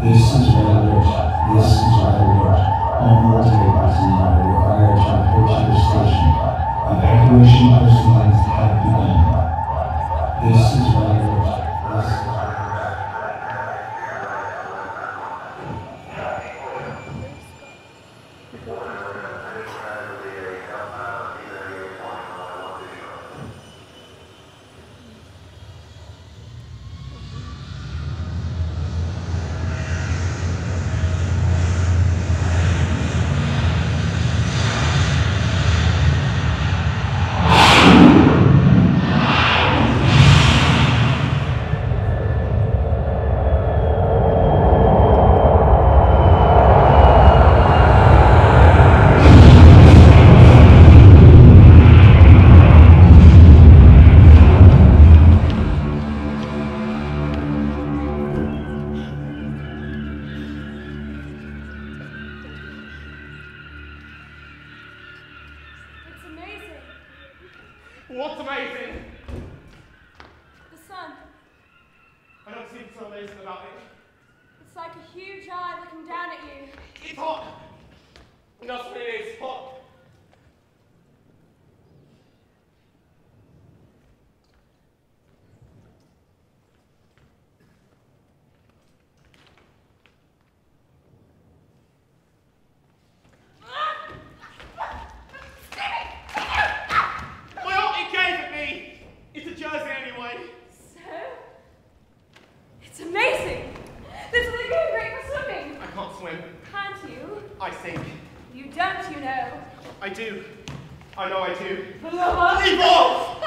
This is what I wrote. This is what I wrote. All military personnel are required to report to your station. Evacuation procedures have begun. This is what I wrote. This is what I wrote. What's amazing? The sun. I don't see what's so amazing about it. It's like a huge eye looking down at you. It's hot. That's what it is, hot. I think. You don't, you know. I do. I know I do. Leave off!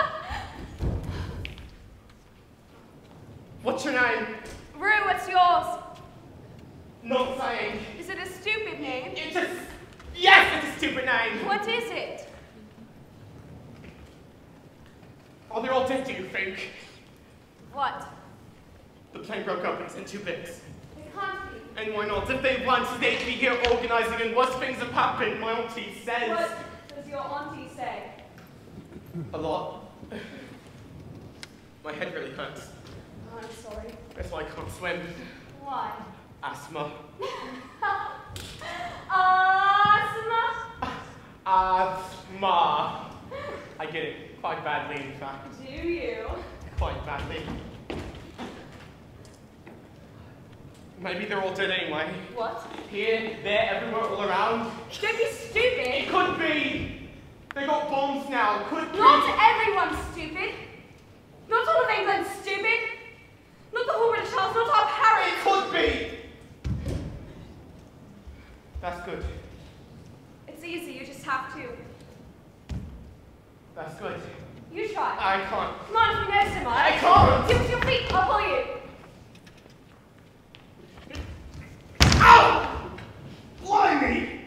What's your name? Rue, what's yours? Not saying. Is it a stupid name? It's a... Yes, it's a stupid name. What is it? Oh, they're all dead, do you think? What? The plane broke up and it's in two bits. It can't be. And why not? If they want, they'd be here organizing and worse things have happened, my auntie says. What does your auntie say? A lot. My head really hurts. Oh, I'm sorry. That's why I can't swim. Why? Asthma. Asthma? Asthma. I get it. Quite badly, in fact. Do you? Quite badly. Maybe they're all dead anyway. What? Here, there, everywhere, all around. Don't be stupid. It could be. They got bombs now. Could be. Not everyone's stupid. Not all of England's stupid. Not the whole British Isles, not our parents. It could be. That's good. It's easy, you just have to. That's good. You try. I can't. Come on, if you know so much. I can't. Give us your feet, I'll pull you. Ow! Blimey!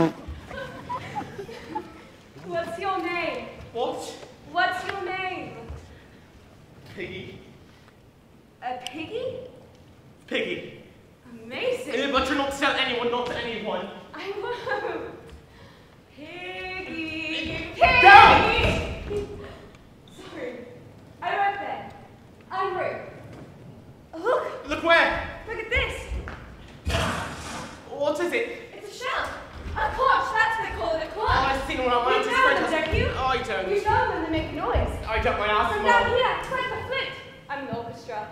What's your name? What? What's your name? Piggy. A piggy? Piggy. Amazing. But you're not to tell anyone, not to anyone. I won't. Piggy. Piggy! Down! Sorry. I won't then. I'm Rue. Look. Look where? Look at this. What is it? It's a shell. A conch, that's what they call it, a conch. Oh, I've seen one on my You know them, don't you? Oh, I don't. You know them, they make noise. I don't my ass So more. down here, it's like the flute. I'm an orchestra.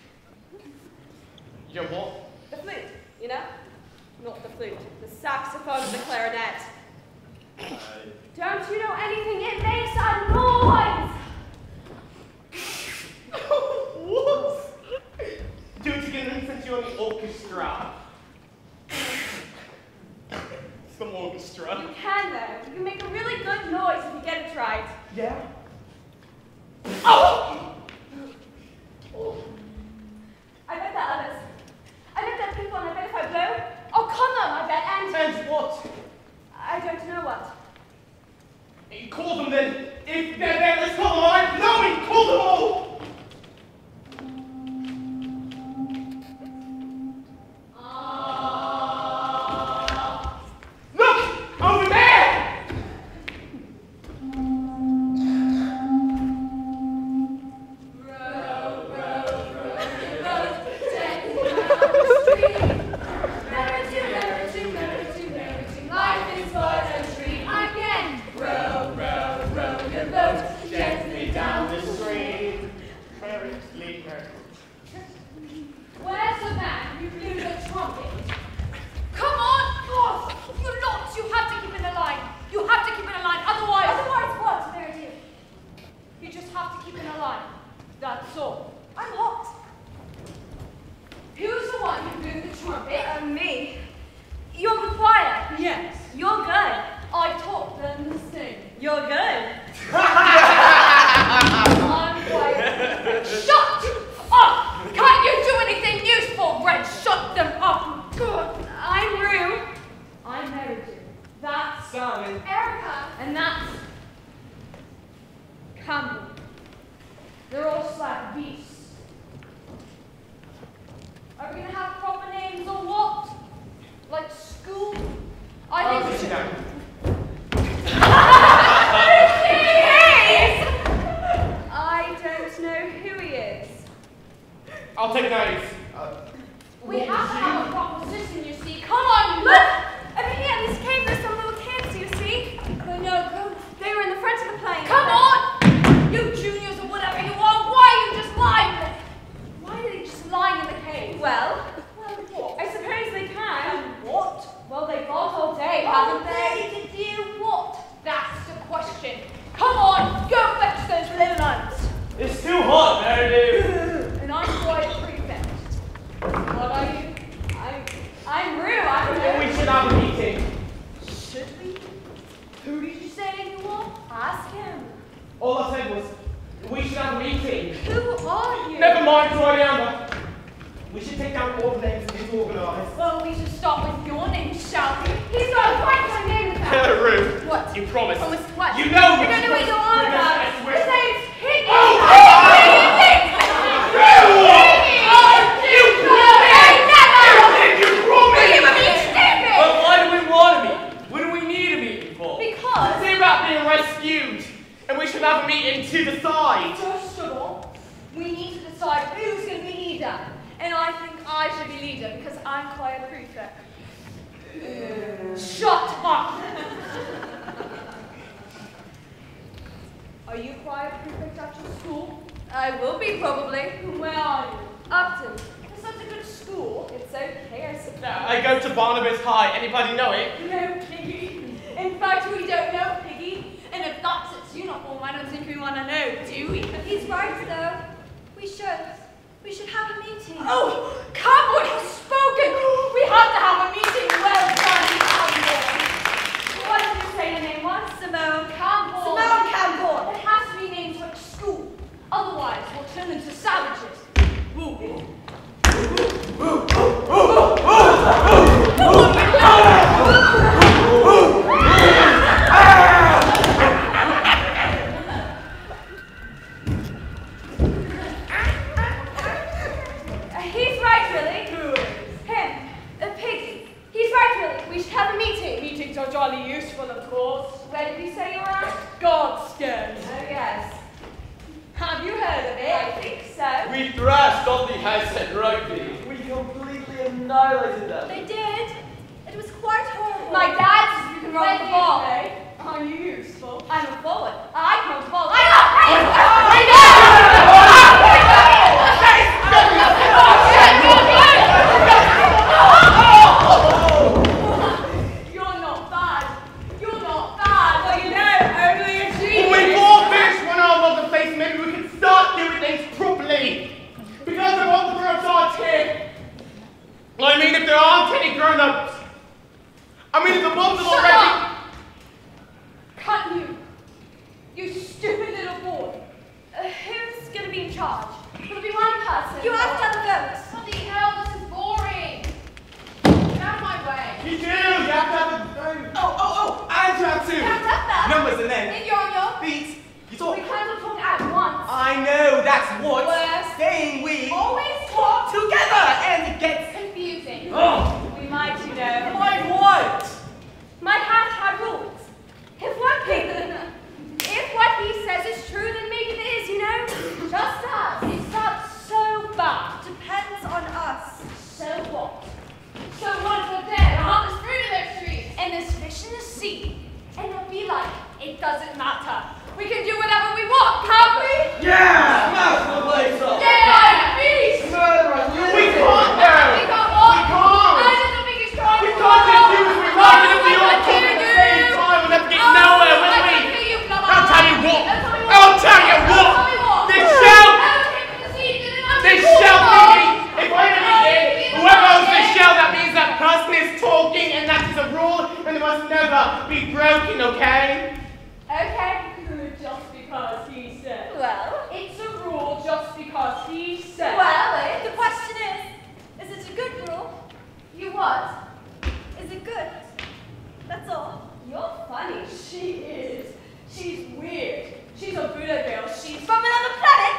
You're what? The flute, you know? Not the flute. The saxophone and the clarinet. Don't you know anything? It makes a noise! What? Do it again since you're in the orchestra. Some orchestra. You can though. You can make a really good noise if you get it right. Yeah? Oh! I bet there are others. I bet there are people and I bet if I blow, I'll con them, I bet, And what? I don't know what. You call them then. If they're there, let's call them all right. No, we call them all! Look! Over there! Where's the man who blew the trumpet? Come on, boss! You lot, you have to keep in the line. You have to keep in a line, otherwise... Otherwise what, there dear? You just have to keep in a line. That's all. I'm hot. Who's the one who blew the trumpet? Me. You're the choir. Yes. You're good. I taught them to sing. You're good. I'm quiet. Shut up! Can't you do anything useful, Red? Shut them up. Good. I'm Rue. I'm Mary Sue. That's Simon. Erica. And that's Campbell. They're all slag beasts. Are we gonna have proper names or what? Like school? I think sit down. I don't know who he is. I'll take notes. We have to have a proper system, you see. Come on, look! Over here, in this cave, there's some little kids, you see. They were in the front of the plane. Come on! You juniors or whatever you are, why are you just lying there? Why are they just lying in the cave? Well, what? I suppose they can. What? Well, they've got all day, haven't they? To do what? That's the question. Come on, go fetch those little nuns. It's too hot, Meredith. And I'm quite a prefect. What are you? I'm Rue, I don't know. We should have a meeting. Should we? Who did you say you are? Ask him. All I said was, we should have a meeting. Who are you? Never mind, Troy Amber. We should take down all the names and disorganise. Well, we should start with your name, shall we? He's got a quite my name in fact. Rue. What? You promised. Promise what? You know I don't know what you're on about. His name's Piggy. Oh, Well, why do we want a meeting? What do we need a meeting for? Because It's about being rescued, and we should have a meeting to decide. first of all, we need to decide who's going to be leader. And I think I should be leader because I'm quite a prefect. Shut up! Are you quite a prefect at your school? I will be probably. Where are you? Upton. It's such a good school. It's okay, I suppose. I go to Barnabas High. Anybody know it? No, Piggy. In fact, we don't know Piggy. And if that's its uniform, I don't think we want to know, do we? He's right, though. We should have a meeting. Oh, Campbell has spoken. We have to have a meeting. Well done, Campbell. What did you say your name was? Simone Campbell. Simone Campbell. It has to be named like school. Otherwise, we'll turn into savages. He's right, really. Who is? Him. Piggy. He's right, really. We should have a meeting. Meetings are jolly useful, of course. Where did you say you were at? Godskin. Oh, yes. Have you heard of it? I think so. We thrashed on the house at rugby. We completely annihilated them. They did. It was quite horrible. My dad says you can run the ball. Are you useful? I'm a forward. I can ball. You're not bad. You're not bad. Well, you know, only a genius. When we all finish one arm on the face, maybe we can start doing things properly. Because of what the grown-ups aren't here. I mean, if there aren't any grown-ups. I mean, if the moms are Shut already. up! Can't you? You stupid little boy. Who's going to be in charge? Will it be one person? You have to have a vote. What the hell? This is boring. Get out of my way. You do. You have to have a vote. Oh, and you have two. You have to have that. Numbers and then In your beats. You talk. We can't all talk at once. I know, that's what. Worse. Saying we Always talk together and it gets. confusing. Oh. We might, you know. Like what? Might have to have a rule and it must never be broken, okay? Okay. Just because he said. Well, It's a rule just because he said. well, the question is it a good rule? You what? Is it good? That's all. You're funny. She is. She's weird. She's a Buddha girl. She's from another planet.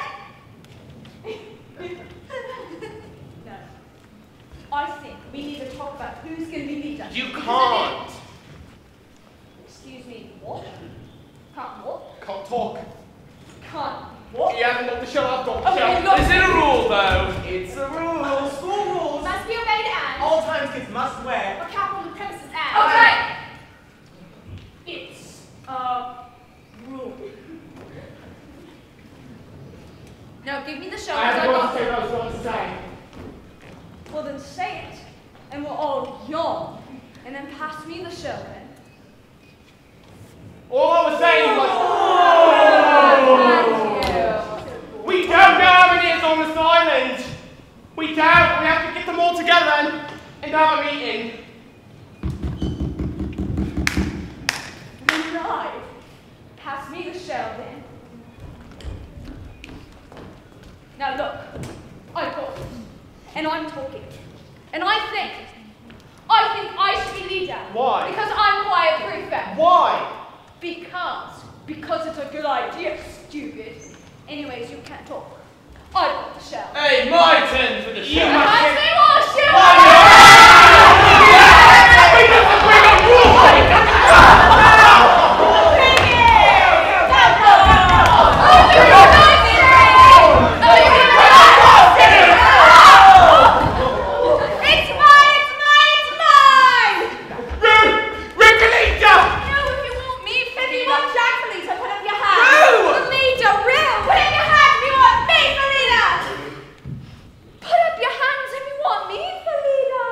No. I think we need to talk about who's going to be leader. You can't. Excuse me. What? Can't what? Can't talk. Can't what? You haven't got the show, I've got the Okay, show. look. Is it a rule, though? It's a rule. School rules. Must be obeyed and All times kids must wear. a cap on the premises and. Okay. It's a rule. Now give me the show. I haven't got to say what I was going to say. Well then say it, and we'll all yawn, and then pass me the show then. All I was saying was, Thank you. we don't know how many is on this island. We don't. We have to get them all together and have a meeting. Right. Pass me the shell then. Now look, I've got it. And I'm talking. And I think I should be leader. Why? Because I'm quiet prefect. Why? Because it's a good idea, stupid. Anyways, you can't talk. I've got the shell. Hey, my turn for the You show. must Pass get- me more shell! It's mine! Rippolita! No, if you want me, if you want Jack for leader, put up your hand. Who? The leader, real! Put up your hand if you want me for leader! Put up your hands if you want me for leader!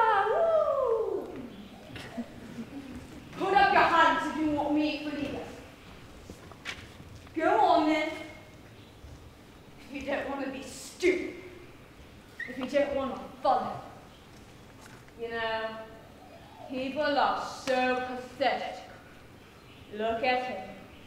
Woo. Put up your hands if you want me for leader. Go on then. If you don't want to be stupid, if you don't want to follow, you know, people are so pathetic. Look at him.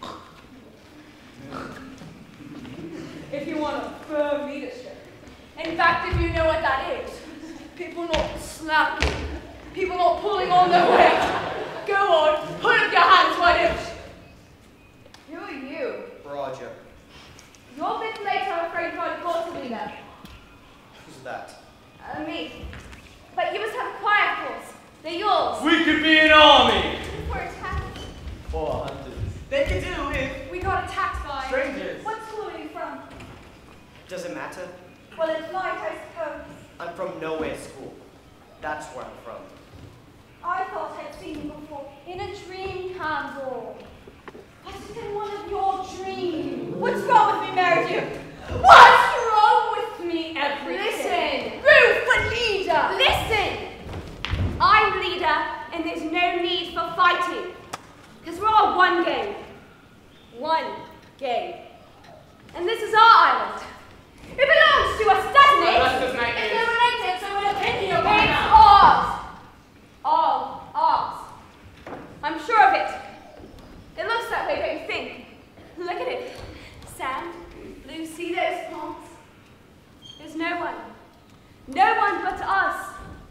If you want a firm leadership, in fact, if you know what that is, people not slapping, people not pulling on their weight. Go on, put up your hands, why don't you? Who are you? Roger. You're a bit late, I'm afraid, for the course of leader. Who's that? Me. But you must have a quiet course. They're yours. We could be an army. We're attacked. Or hunters. They could do if. We got attacked by... Strangers. What school are you from? Does it matter? Well, it's light, I suppose. I'm from nowhere school. That's where I'm from. I thought I'd seen you before. In a dream, Campbell. Was it in one of your dreams? What's wrong with me, Meredith? What's wrong with me, everything? Listen. Ruth, the leader. Listen. I'm leader, and there's no need for fighting. Because we're all one game. One game. And this is our island. It belongs to us, doesn't it? Well, that's just my It's ears. no related, so we're opinion of it. It's ours. All ours. I'm sure of it. It looks that way, don't you think? Look at it. Sand, blue, see those ponds? There's no one. No one but us.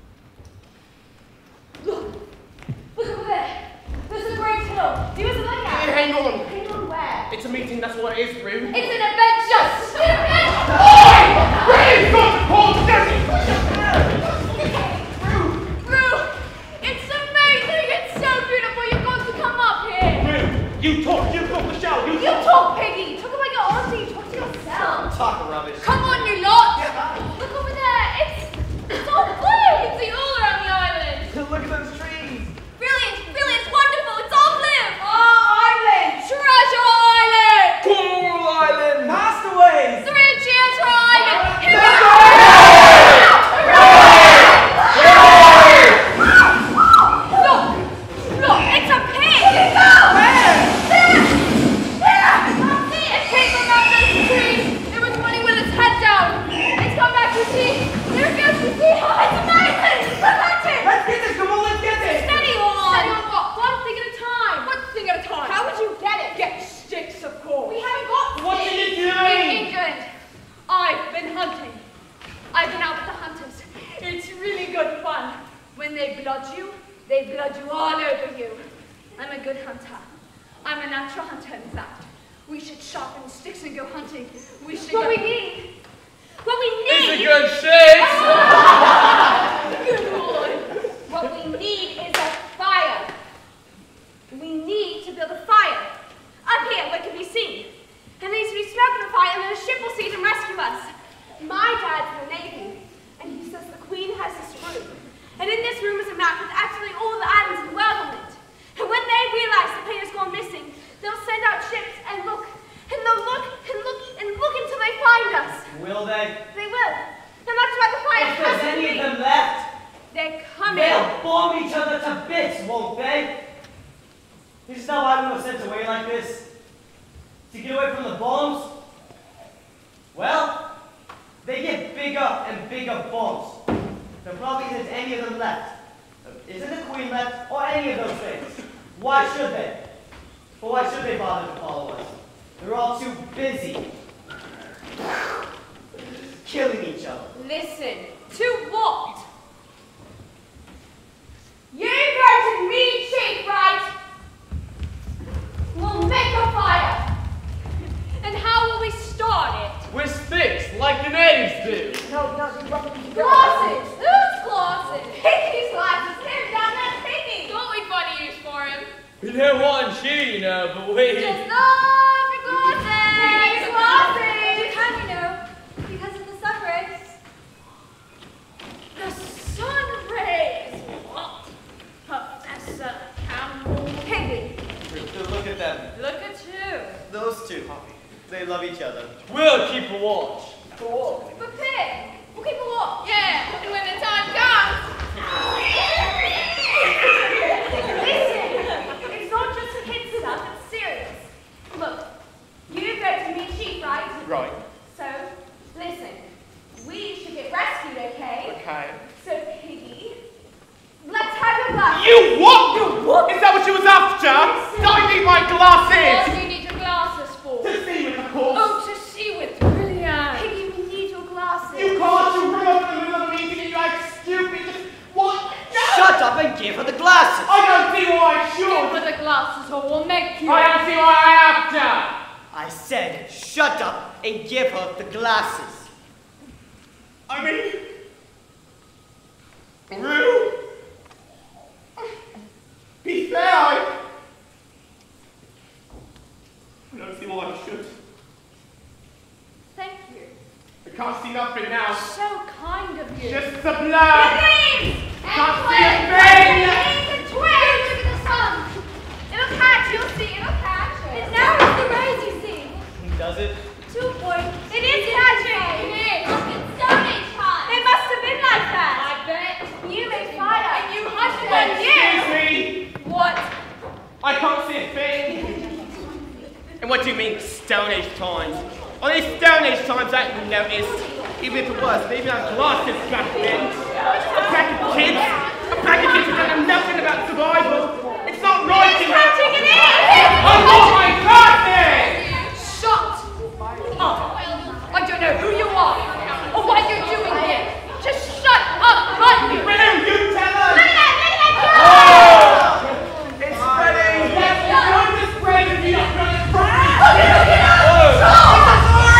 Look. Look over there. There's a great hill. Give us a look at it. Hang on. Hang on where? It's a meeting, that's what it is, Rue. It's an adventure, stupid! Rue's got the cold dirty! Rue, it's amazing. It's so beautiful. You've got to come up here. Rue, you talk, you've got the show, You talk, Piggy. Talk about your auntie. Talk to yourself. Talk rubbish. Come on, you lot. Look over there. It's all blue. You can see all around the island. Look at those trees. Brilliant, brilliant, wonderful. It's all blue. Our island. Treasure Island. Coral Island. Castaways. 3 cheers for our island. Here we go. they blood you all over you. I'm a good hunter. I'm a natural hunter, in fact. We should sharpen sticks and go hunting. We should What we need It's a good shake! Good boy. What we need is a fire. We need to build a fire. Up here, where it can be seen. There needs to be smoke in the fire, and then a ship will see it and rescue us. My dad's in the Navy, and he says the Queen has this room. And in this room is a map with absolutely all the islands in the world on it. And when they realize the plane has gone missing, they'll send out ships and look. And they'll look and look and look until they find us. Will they? They will. And that's why the fire If there's any of them left, they're coming. they'll bomb each other to bits, won't they? This is not why we were sent away like this. To get away from the bombs? Well, they get bigger and bigger bombs. There probably isn't any of them left. There isn't the Queen left, or any of those things. Why should they? But why should they bother to follow us? They're all too busy killing each other. Listen, to what? You go to me, Chief, right? We'll make a fire. And how will we start it? With sticks, like the natives do. No, Glasses! Whose glasses? Piggy's glasses! Him down there, Piggy! Don't we find a use for him? We don't want you, you know, but we... Just love your glasses! Piggy's glasses! You can, you know, because of the sun rays. The sun rays! What? Professor Campbell. Piggy. Look at them. Look at you. Those two. They love each other. We'll keep a watch. But Pig, we'll keep a watch. Yeah, and when the time comes. Listen, it's not just the kid stuff, it's serious. Look, you go to meet Chief, right? Right. So, listen, we should get rescued, okay? Okay. So, Piggy, let's have your glasses. You what? You what? Is that what you was after? Don't need my glasses! What do you need your glasses for? To see with, of course. Oh, to see with, brilliant. Piggy, we need your glasses. You can't, you run up in the middle of the meeting and you act stupid. Just, what? Shut up and give her the glasses! I don't see why I Give should. her the glasses or we'll make you. I don't see why I have to. I said, shut up and give her the glasses. I mean, Rue, be fair, I don't see why I should. Thank you. I can't see nothing now. So kind of you. Just a blur. Beams! Can't see a thing. Beams and twigs! Look at the sun. It'll catch, you'll see, it'll catch it. It narrows the rays, you see. Does it? 2 points. It is catching. It is. It's Stone Age time. It must have been like that. I bet. You made fire. And you hunted them. Excuse me. What? I can't see a thing. And what do you mean, Stone Age times? On these Stone Age times, I haven't noticed. Even if it was, they even had glasses back then. A pack of kids who don't know nothing about survival. It's not right to have... Catching it in. I want my glasses! Shut up. I don't know who you are or what you're doing here. Just shut up, can't you? Rue, you tell us! Look at that, Oh! It's spreading! Don't just spread if you don't run it properly!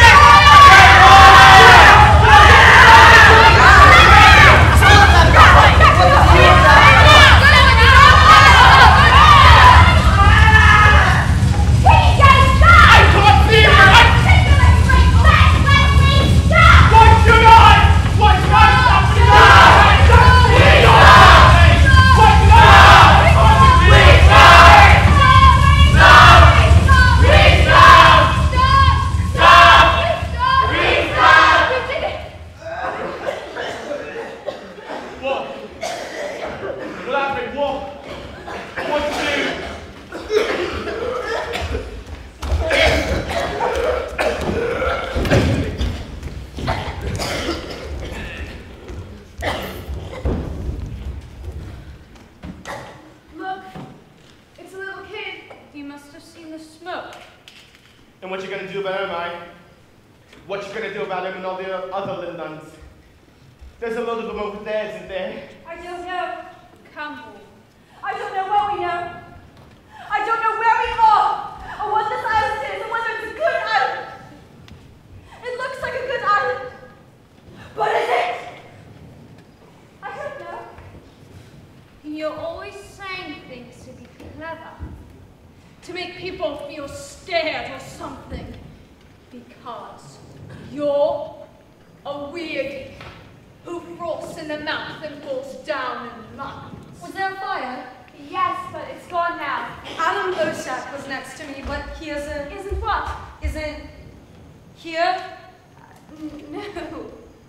And what you gonna do about him, eh? What you gonna do about him and all the other little nuns? There's a lot of them over there, isn't there? I don't know. Campbell. I don't know what we know. I don't know where we are, or what this island is, or whether it's a good island. It looks like a good island. But is it? I don't know. You're always saying things to be clever. To make people feel scared or something. Because you're a weirdie who frosts in the mouth and falls down in the mountains. Was there a fire? Yes, but it's gone now. Adam Boshak was next to me, but he isn't. Isn't what? Isn't here? No.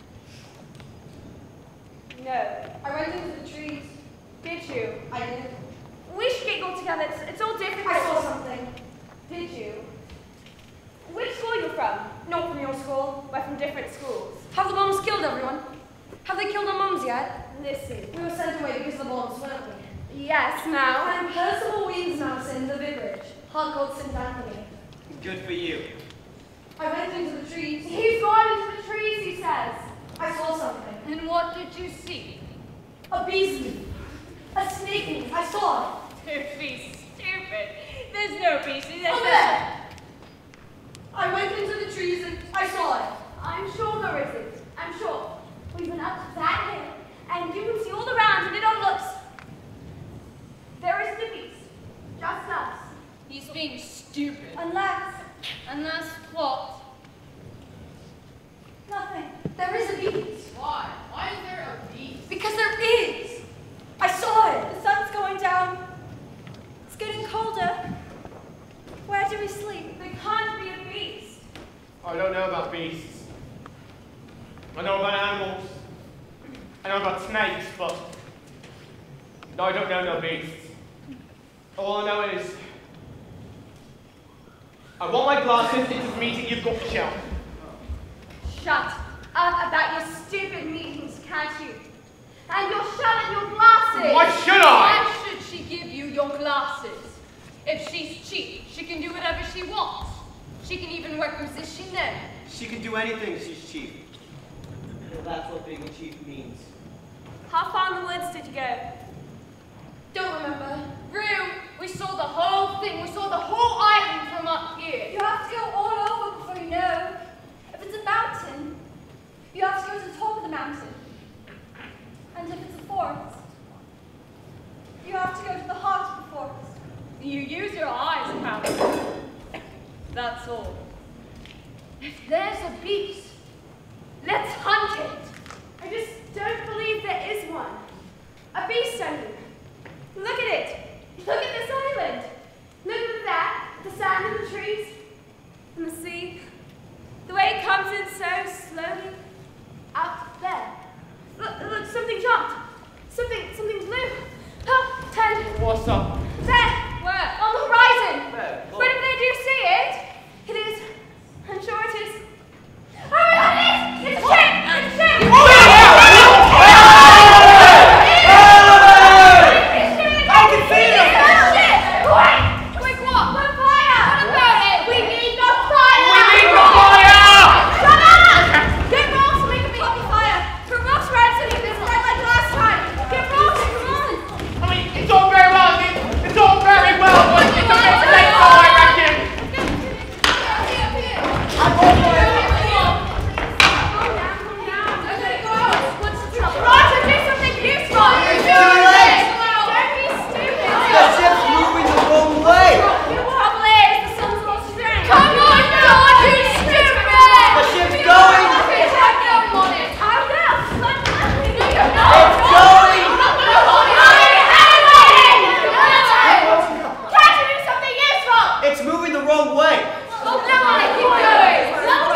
No. I went into the trees. Did you? I did. We should get go together. It's all different. I saw something. Did you? Which school you from? Not from your school. We're from different schools. Have the bombs killed everyone? Have they killed our mums yet? Listen. We were sent away because of the bombs, weren't we? Yes, now. I'm Percival Weensmouse, the vicarage, Harcourt St. Anthony. Good for you. I went into the trees. He's gone into the trees, he says. I saw something. And what did you see? A bee's meat. A snake meat. I saw it. Don't be stupid. There's no beastie. Over there. I went into the trees and I saw it. I'm sure there isn't. I'm sure. We've been up to that hill, and you can see all around, and it all looks. There isn't a beast. Just us. He's being stupid. Unless what? nothing. There is a beast. Why? Why is there a beast? Because there is. I saw it. The sun's going down. It's getting colder. Where do we sleep? There can't be a beast. I don't know about beasts. I know about animals. I know about snakes, but no, I don't know no beasts. All I know is I want my glasses into the meeting you've got to show. Shut up about your stupid meetings, can't you? And you'll shut up your glasses. Why should I? Why should she give you your glasses? If she's cheap, she can do whatever she wants. She can even requisition them. She can do anything, she's chief. Well, that's what being a chief means. How far in the woods did you go? Don't remember. Rue, we saw the whole thing. We saw the whole island from up here. You have to go all over before you know. If it's a mountain, you have to go to the top of the mountain. And if it's a forest, you have to go to the heart of the forest. You use your eyes, apparently. That's all. If there's a beast, let's hunt it. I just don't believe there is one. A beast, I mean. Look at it. Look at this island. Look at that. The sand and the trees. And the sea. The way it comes in so slowly. Out there. Look, something jumped. Something blue. Oh, Ted. What's up? There. Where? On the horizon. Where? Whenever they do see it, it is. I'm sure it is. Oh my God, it's a ship! It's a ship! Oh, yeah! I can see it! It's a ship! Quick, what? Put fire! What about it? We need the fire! We need the fire! Shut up! Get Ross so we can put the fire. Put Ross around so he can fight like last time. Get Ross, come on! I mean, it's all very well, it's all very well, but it's a mistake, I reckon. Roger, do something useful! Don't be stupid! The ship's moving the wrong way! The trouble is, the sun's lost strength. Come on, George, you stupid! The ship's going! Calm down. It's going! Can't you do something useful? It's moving the wrong way! Oh, no, keep going.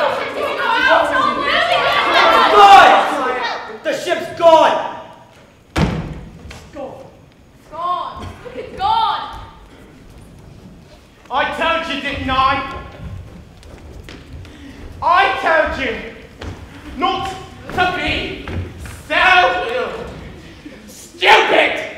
It's gone! The ship's gone! Gone. It's gone. I told you, didn't I? I told you not to be so stupid!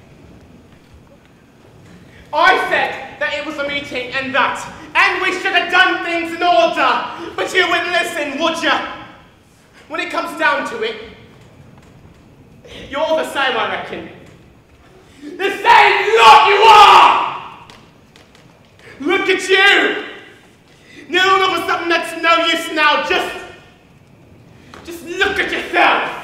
I said that it was a meeting and we should have done things in order, but you wouldn't listen, would you? When it comes down to it, you're all the same, I reckon. The same lot you are! Look at you! Kneeling over something that's no use now. Just look at yourself!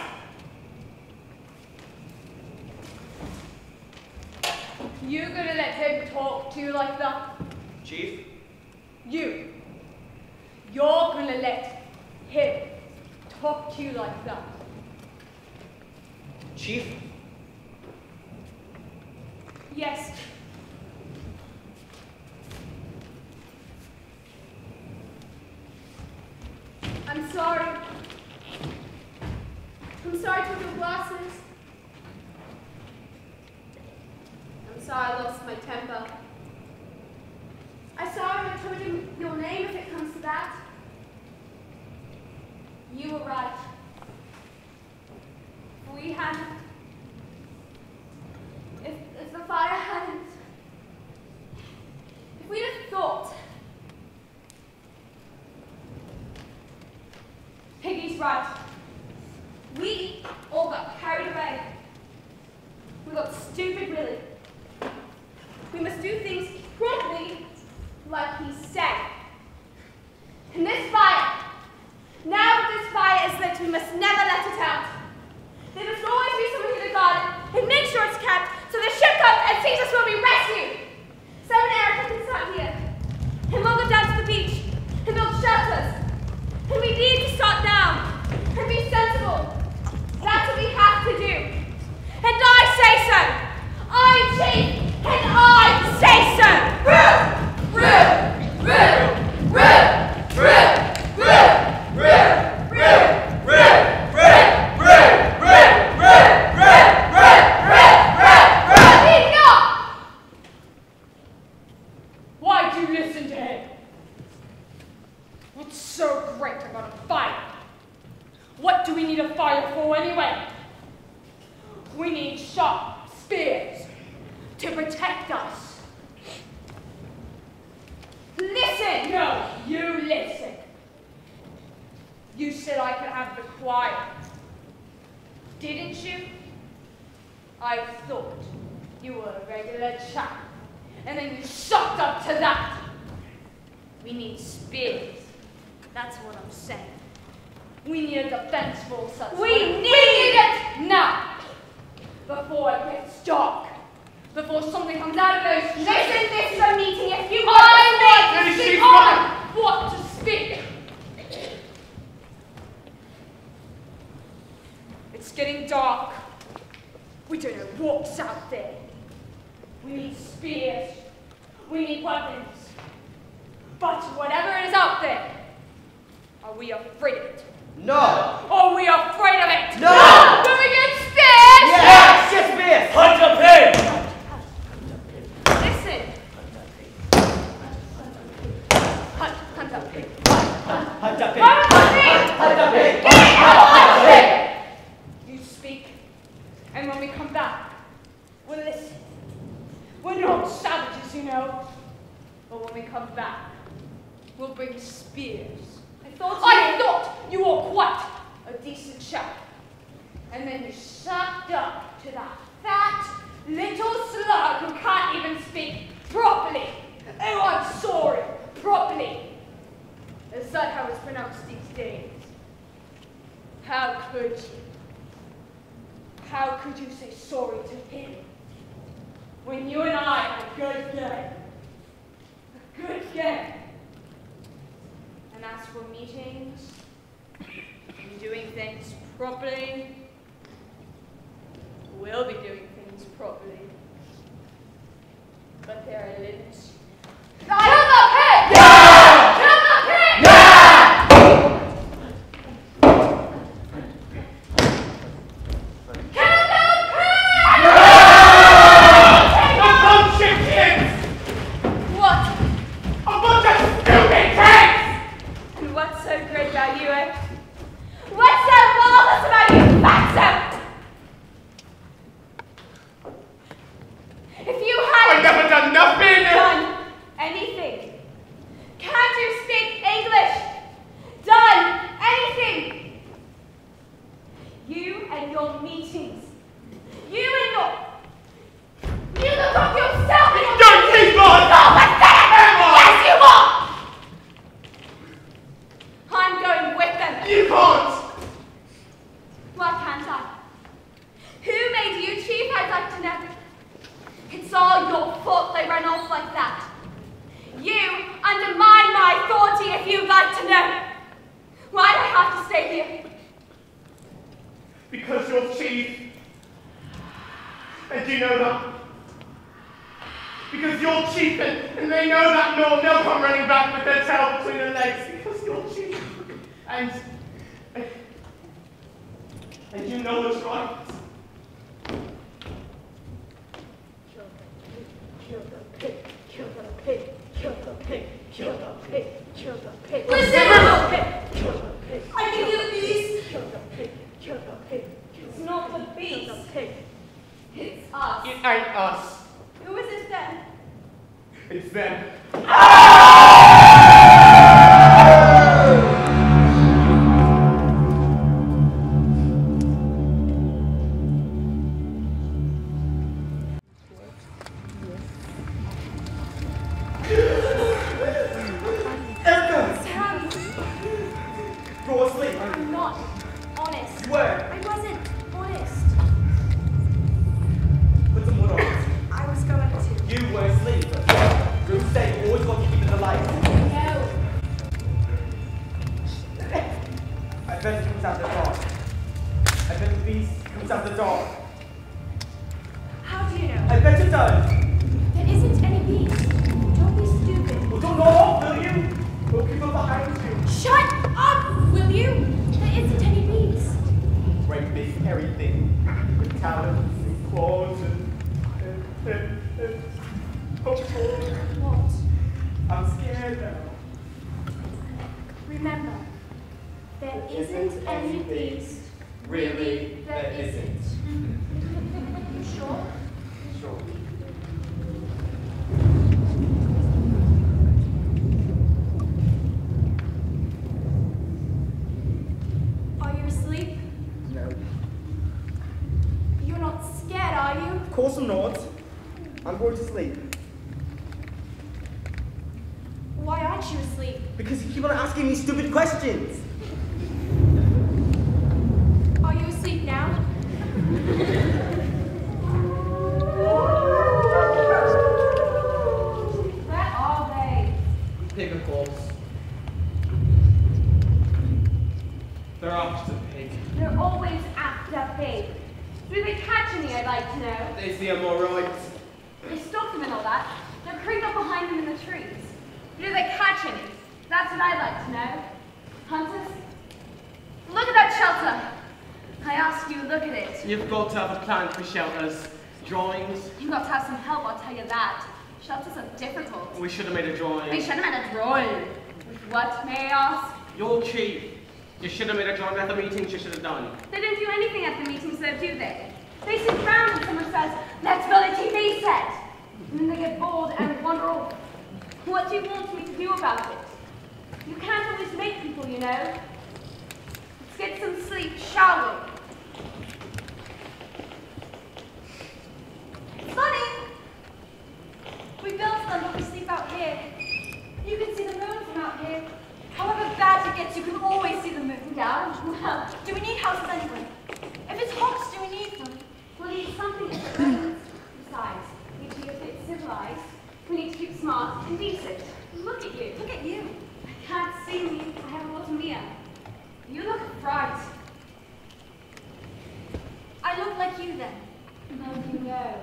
You gonna let him talk to you like that? Chief? You're gonna let him talk to you like that? Chief? Yes. I'm sorry. I'm sorry for your glasses. I'm sorry I lost my temper. I'm sorry I told him your name if it comes to that. You were right. We hadn't. If the fire hadn't. If we'd have thought. Piggy's right. We all got carried away. We got stupid, really. We must do things properly, like he said. And this fire, now that this fire is lit, we must never let it out. There must always be someone here to guard it and make sure it's kept, so the ship comes and sees us when we rescue. Sam and Erica can start here, and we'll go down to the beach and build shelters. And we need to start down and be sensible. That's what we have to do. And I say so. I'm chief, and I say so. Enough! Why do you listen to him? What's so great about a fire? What do we need a fire for anyway? We need sharp spears to protect us. Listen! No, you listen. You said I could have the quiet. Didn't you? I thought you were a regular chap. And then you sucked up to that. We need spears. That's what I'm saying. We need a defense force. We need it now. Before it gets dark. Before something comes out of those. Listen, this is a meeting. If you want to speak on what to speak. It's getting dark. We don't know what's out there. We need spears. We need weapons. But whatever is out there, are we afraid of it? No! Are we afraid of it? No! Do we get spears? Yes! Yes, spears! Hunt a pig! Listen. Hunt a pig. Hunt a pig! Hunt a pig! Hunt a pig! You speak, and when we come back, we'll listen. We're not savages, you know. But when we come back, we'll bring spears. I thought you were quite a decent chap. And then you sucked up to that fat little slug who can't even speak properly. Oh, I'm sorry, properly. Is that how it's pronounced these days? How could you? How could you say sorry to him? When you and I had a good game. A good game. And as for meetings and doing things properly, we'll be doing things properly. But there are limits. Kill the pig! Yeah! Kill the pig! Yeah! Kill the pig! A bunch of kids! What? A bunch of stupid kids! And what's so great about you, eh? What's so marvelous about you, fatso? If you I've hadn't never done nothing! done anything, can't you speak English? Done anything? You and your meetings, you and your stay here. Because you're chief. And you know that. Because you're chief and they know that they'll come running back with their tail between their legs because you're chief. And you know what's right. Kill the pig, kill the pig, kill the pig, kill the pig, kill the pig. Listen! Kill the pig. I can hear the beast. Kill the pig, kill the pig. It's not the beast. Kill the pig. It's us. It ain't us. Who is it then? It's them. You're asleep. I'm not honest. You were. I wasn't honest. Put some wood on it. I was going to. You were asleep. Ruth said you always got to keep it alive. No. I bet it comes out the dark. I bet the beast comes out the dark. How do you know? I bet it does. There isn't any beast. Don't be stupid. Well, don't go off, will you? We'll keep them behind you. Shut up, will you? There isn't any beast. Great big hairy thing with talons and claws and oh, What? I'm scared now. Remember, there isn't any beast. Really, there isn't. You sure? Sure. Are you asleep? No. You're not scared, are you? Of course I'm not. I'm going to sleep. Why aren't you asleep? Because you keep on asking me stupid questions. Are you asleep now? Where are they? Pig and calls. They're after pig. They're always after pig. Do they catch any, I'd like to know? They see I'm alright. They stalk them and all that. They're creeping up behind them in the trees. Do they catch any? That's what I'd like to know. Hunters? Look at that shelter. I ask you, look at it. You've got to have a plan for shelters. Drawings. You've got to have some help, I'll tell you that. Shelters are difficult. We should have made a drawing. We should have made a drawing. With what, may I ask? You're chief. You should have made a drawing at the meetings you should have done. They don't do anything at the meetings though, do they? They sit around and someone says, let's build a TV set. And then they get bored and wander off. What do you want me to do about it? You can't always make people, you know. Let's get some sleep, shall we? It's funny. We built them, but we sleep out here. You can see the moon from out here. However bad it gets, you can always see the moon. Down? Well, Do we need houses anyway? If it's hot, do we need them? we'll need something that rains. Besides, we need to be a bit civilized. We need to keep smart and decent. Look at you. Look at you. I can't see me. I haven't got a mirror. You look bright. I look like you then. How do you know?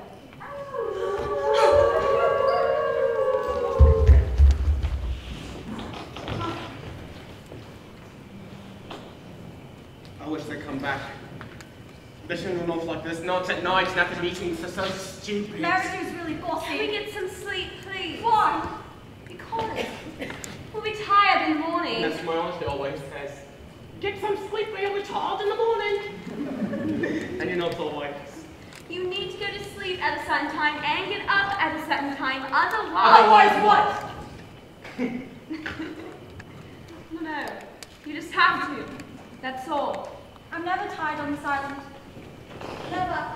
I wish they'd come back. They shouldn't run off like this. Not at night and at the meetings. They're so stupid. Marriage is really bossy. Can we get some sleep, please? Why? Because we'll be tired in the morning. That's my auntie always says. Get some sleep or you'll be tired in the morning. And you're not always. You need to go to sleep at a certain time and get up at a certain time. Otherwise what? No, you just have to. That's all. I'm never tired on this island. Never.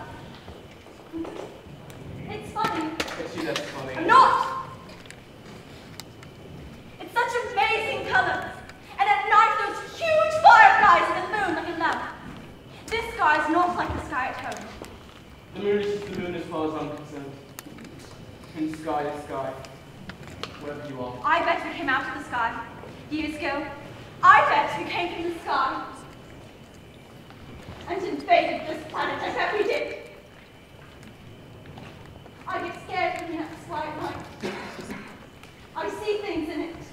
It's funny. It's you that's funny. I'm not! It's such amazing colors. And at night, those huge fireflies in the moon like a lamp. This sky is not like the sky at home. The moon is just the moon as far as I'm concerned. And sky is sky. Wherever you are. I bet we came out of the sky years ago. I bet we came from the sky. and invaded this planet. I bet we did. I get scared when we have to fly at night. I see things in it.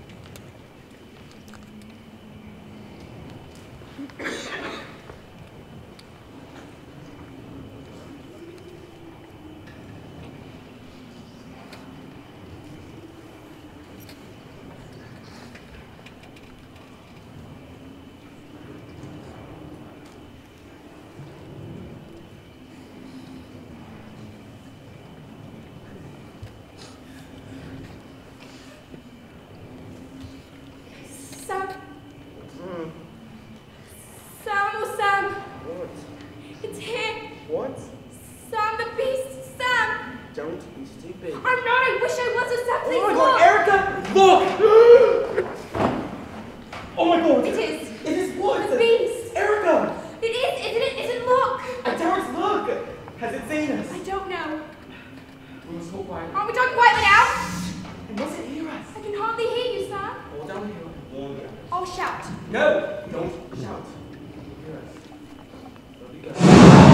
Sam. What? It's here. What? Sam the beast. Sam. Don't be stupid. I'm not. I wish I was a Sam. Please Oh my look. god, Erica! Look! Oh my god! It is. It is what? The beast. Erica! It is, isn't it? Isn't look. And Terrence, look! Has it seen us? I don't know. We must talk quietly. Aren't we talking quietly now? It mustn't hear us. I can hardly hear you, Sam. Hold down here. Warn them. I'll shout. No! Don't shout. Hear us. Don't be good.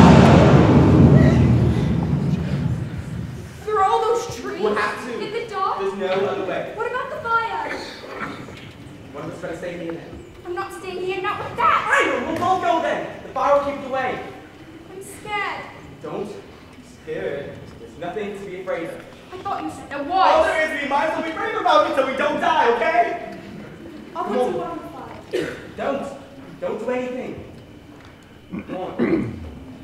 Through all those trees. We'll have to. In the dark. There's no other way. What about the fire? One of us better stay here then. I'm not staying here, not with that. Right, we'll both go then. The fire will keep it away. I'm scared. Don't be scared. There's nothing to be afraid of. I thought you said there All was. there is, we might as well be brave about it so we don't die, okay? I'll Come put on. some wood on the fire. Don't do anything. Come on.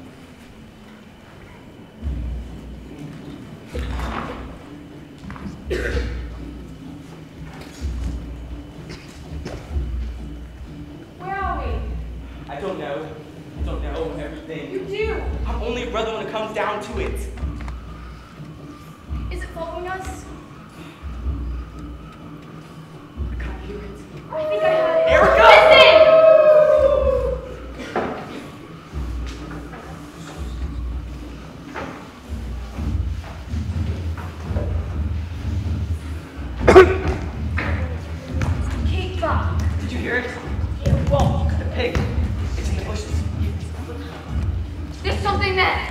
Where are we? I don't know. I don't know everything. You do. I'm only a brother when it comes down to it. Is it following us? I can't hear it. I think I heard it. Erica! Listen! Keep back. Did you hear it? You walk. The pig. It's in the bushes. There's something there.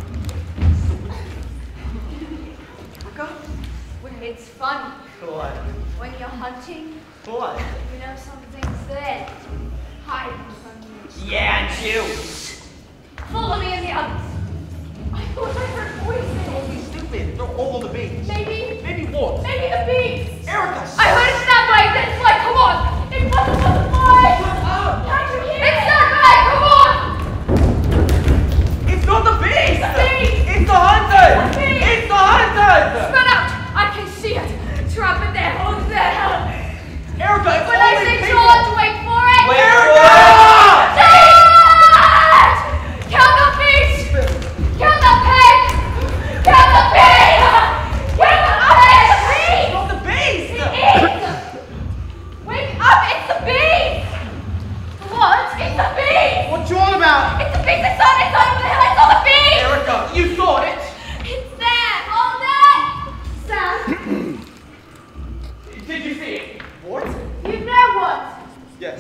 Erica? It's fun What? when you're hunting. What? You know something's there. Hide from you. Yeah, and you. Follow me and the others. I thought I heard voices. Don't be stupid. They're all the bees. Maybe what? the bees. Erica! I heard it snap like this. Like, come on. It wasn't the fly. Shut up! Can't you hear it? It's not right. Come on. It's not the bees! The bees. It's the hunters! The bees. It's the hunters! Spread out. I can see it. Trap it there. Hold there. Erica, it's When I only say people. charge, wait for it. Wait for it! Charge! Kill the beast! Kill the pig! Kill the pig! Kill the pig! It's not the bees! It is! Wake up! It's the beast! What? It's the beast! What you on about? It's the beast! It's on over the hill! I saw the beast! Erica, you saw it! It's there! All there! Sam, Did you see it? What? you know what? Yes.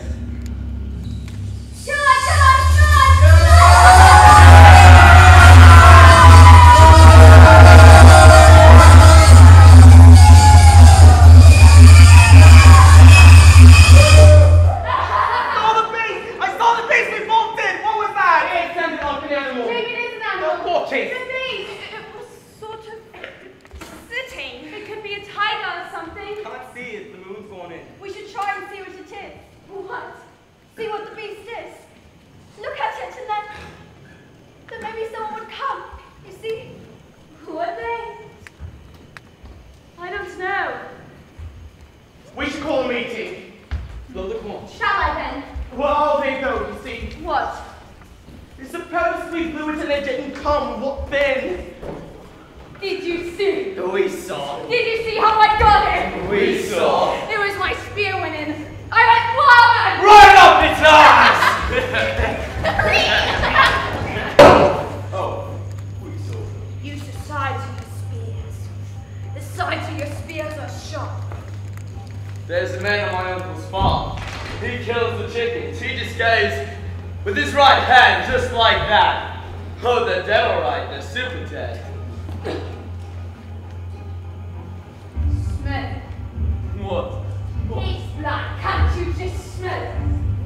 I saw the beast! We both did! What was that? It sounded like an animal. Maybe it is an animal. No, poor Chase. The beast. It was sort of sitting. It could be a tiger or something. Can't see it. The moon's going in. We should try and see what it is. What? See what the beast is. Look at it and then maybe someone would come. You see? Who are they? I don't know. We should call a meeting. Lola, come on. Shall I then? Well, they go, you see. What? Suppose we blew it and they didn't come. What then? Did you see? We saw. Did you see how I got it? We saw. It was my spear went in. I went wild. Right up its ass! Oh, we saw. Use the sides of your spears. The sides of your spears are sharp. There's a man on my uncle's farm. He kills the chickens. He just goes, With his right hand, just like that. Oh, the devil right, the super Ted. Smell. What? He's black. Can't you just smell it?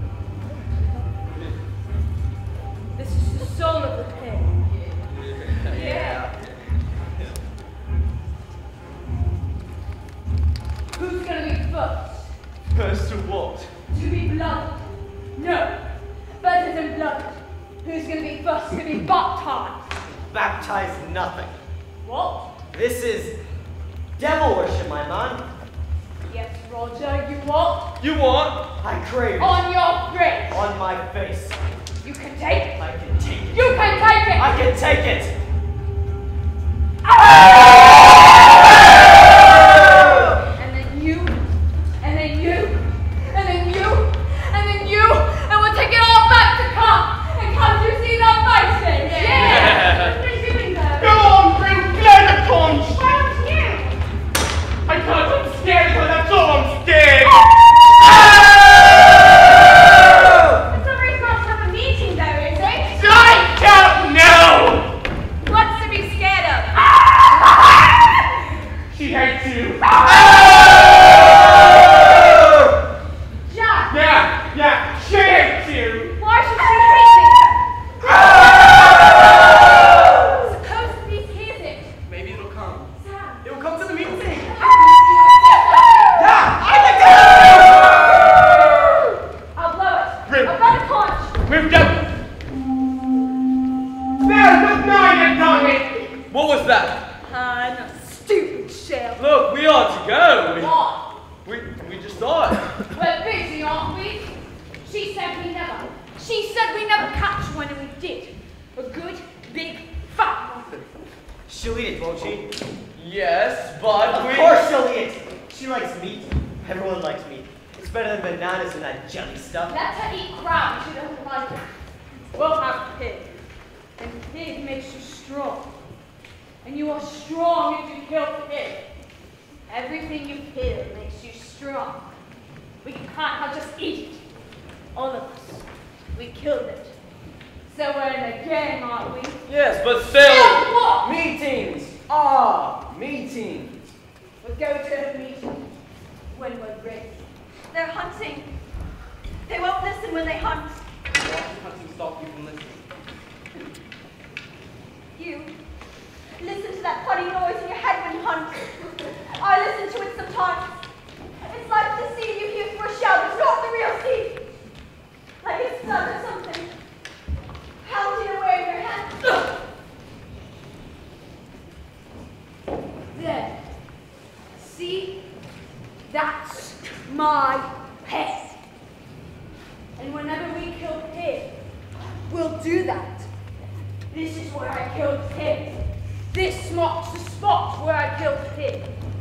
This is the soul of the pig. Yeah. Who's gonna be first? First to what? To be blooded. No. Better than blooded. Who's gonna be first to be baptized? Baptize nothing. What? This is devil worship, my man. Yes, Roger, you what? You want? I crave it. On your face. On my face. You can take it. I can take it. You can take it. I can take it. And then you, and then you, and then you, and then you, and we'll take it all back to come. And can't you see their faces? Yeah. What are you doing there? Go on, bring blood a punch! Why don't you? I can't, I'm scared, but that's all I'm scared! It's a reason not to have a meeting though, is it? I don't know! What's to be scared of? She hates you. Jack! Yeah, she hates you! Why should she hate me? Suppose the beast hears it. Maybe it'll come. Sam. It will come to the meeting. I'll blow it. Rip. I'll bet a punch. We've done. There's the nine done it! What was that? I'm a stupid shell. Look, we ought to go. What? We just thought. We're busy, aren't we? She said we never. She said we never catch one, and we did. A good, big, fat one. She'll eat it, won't she? Yes, but Of course she'll eat it. She likes meat. Everyone likes meat. It's better than bananas and that jelly stuff. Let her eat crab. She doesn't like it. We'll have pig. And pig makes you strong. And you are strong if you kill pig. Everything you kill makes you strong. We can't have just eat it. All of us. We killed it. So we're in a game, aren't we? yes, but Still still. what? Meetings. Meetings. We'll go to a meeting when we're ready. They're hunting. They won't listen when they hunt. Why should hunting stop you from listening? You listen to that funny noise in your head when you hunt. I listen to it sometimes. It's like the seed you hear through a shell. It's not the real seed. Like it's blood or something. Pounding away in your head. There. See? That's my head. And whenever we kill pig, we'll do that. This is where I killed pig. This marks the spot where I killed pig.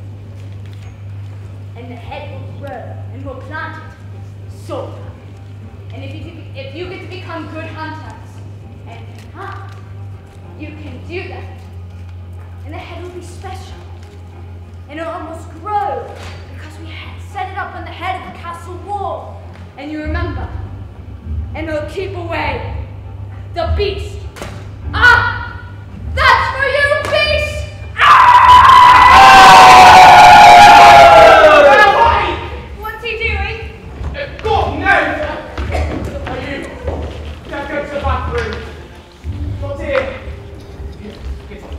And the head will grow and we'll plant it. So. And if you get to become good hunters and can hunt, you can do that. And the head will be special. And it'll almost grow because we set it up on the head of the castle wall. And you remember. And it'll keep away the beast. Ah! That's for you, beast! What's he doing? God knows! Are you? Just go to the bathroom. What's here? Get on.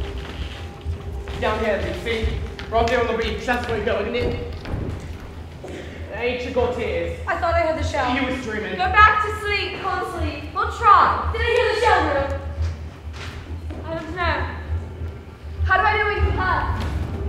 Down here, see? Right there on the beach. That's where we go, isn't it? Ain't you got tears? I thought I heard the shell. You was dreaming. Go back to sleep. Go on, sleep. We'll try. Did I hear the shell room? I don't know. How do I know we can hunt?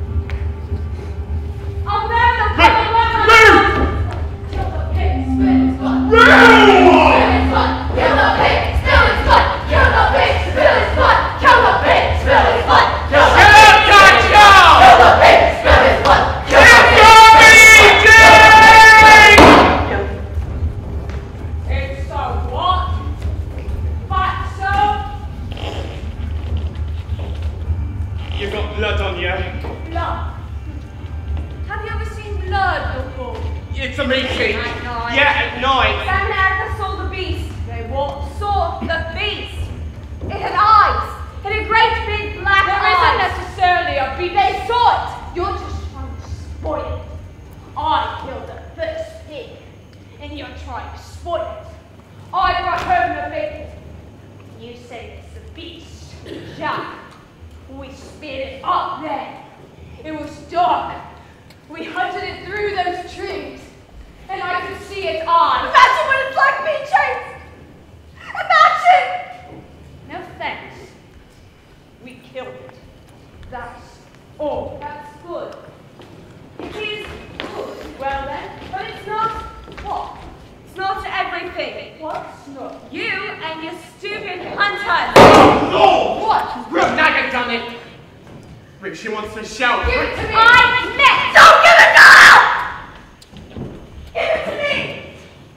Oh no, they'll come around. Kill the pig, spit its blood. Spit its blood. Kill the pig, spill its blood. Kill the pig, spill its blood. Kill the pig, spill its blood. Kill the pig, spill its blood. Kill the pig, spill its blood. Kill the pig. It's so what? Fatso? You got blood on you. Blood. Have you ever seen blood before? It's a meeting. At night. Yeah, at night. Sam and Erica saw the beast. They what? beast, Jack. We speared it up there. It was dark. We hunted it through those trees, and I could see its eyes. Imagine what it's like being chased! Imagine! No thanks. We killed it. That's all. That's good. It is good. Well then, but it's not what? It's not everything. What's not? You and your stupid hunters. Oh, Lord! What? Well, now you've done it. Rick, she wants to shout. Give it to me. I'm next. Don't give it now! Give it to me!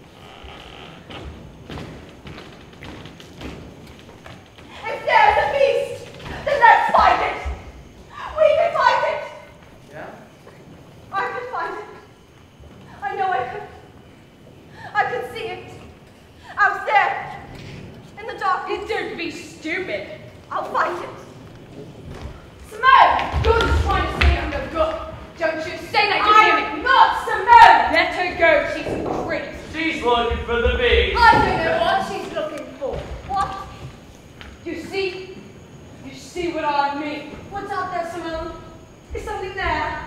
If there's a beast, then let's fight it. We can fight it. Yeah? I could find it. I know I could. I could see it. Out there. In the darkness. Don't be stupid. I'll fight it. Simone! You're just trying to say I'm no good. Don't you say that you hear I'm me. not Simone! Let her go. She's crazy. She's looking for the beast. I don't know what she's looking for. What? You see? You see what I mean? What's out there, Simone? Is something there?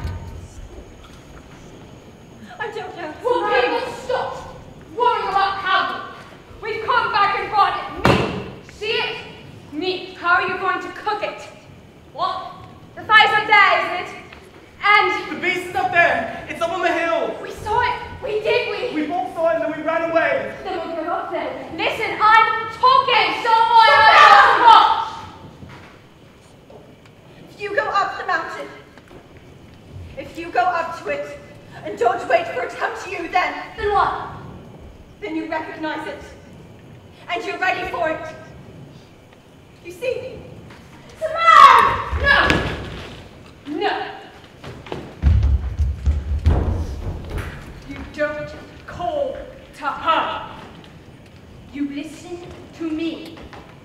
I don't know. Will Simone. people stop worrying about Calvin? We've come back and brought it. Me. See it? Me. How are you going to cook it? What? The fire's up there, isn't it? And The beast is up there. It's up on the hill. we saw it. We did, We both saw it and then we ran away. Then we'll go up there. Listen, I'm talking. Someone Sit else down. watch. If you go up the mountain, if you go up to it, and don't wait for it to come to you, then what? Then you recognize it, and you're ready for it. You see? Simone! No. No. You don't call to her. You listen to me.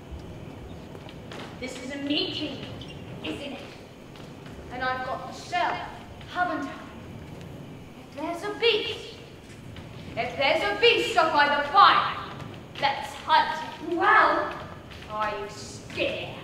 This is a meeting, isn't it? And I've got the shell, haven't I? If there's a beast up by the fire, let's hunt it. Well, Are you scared?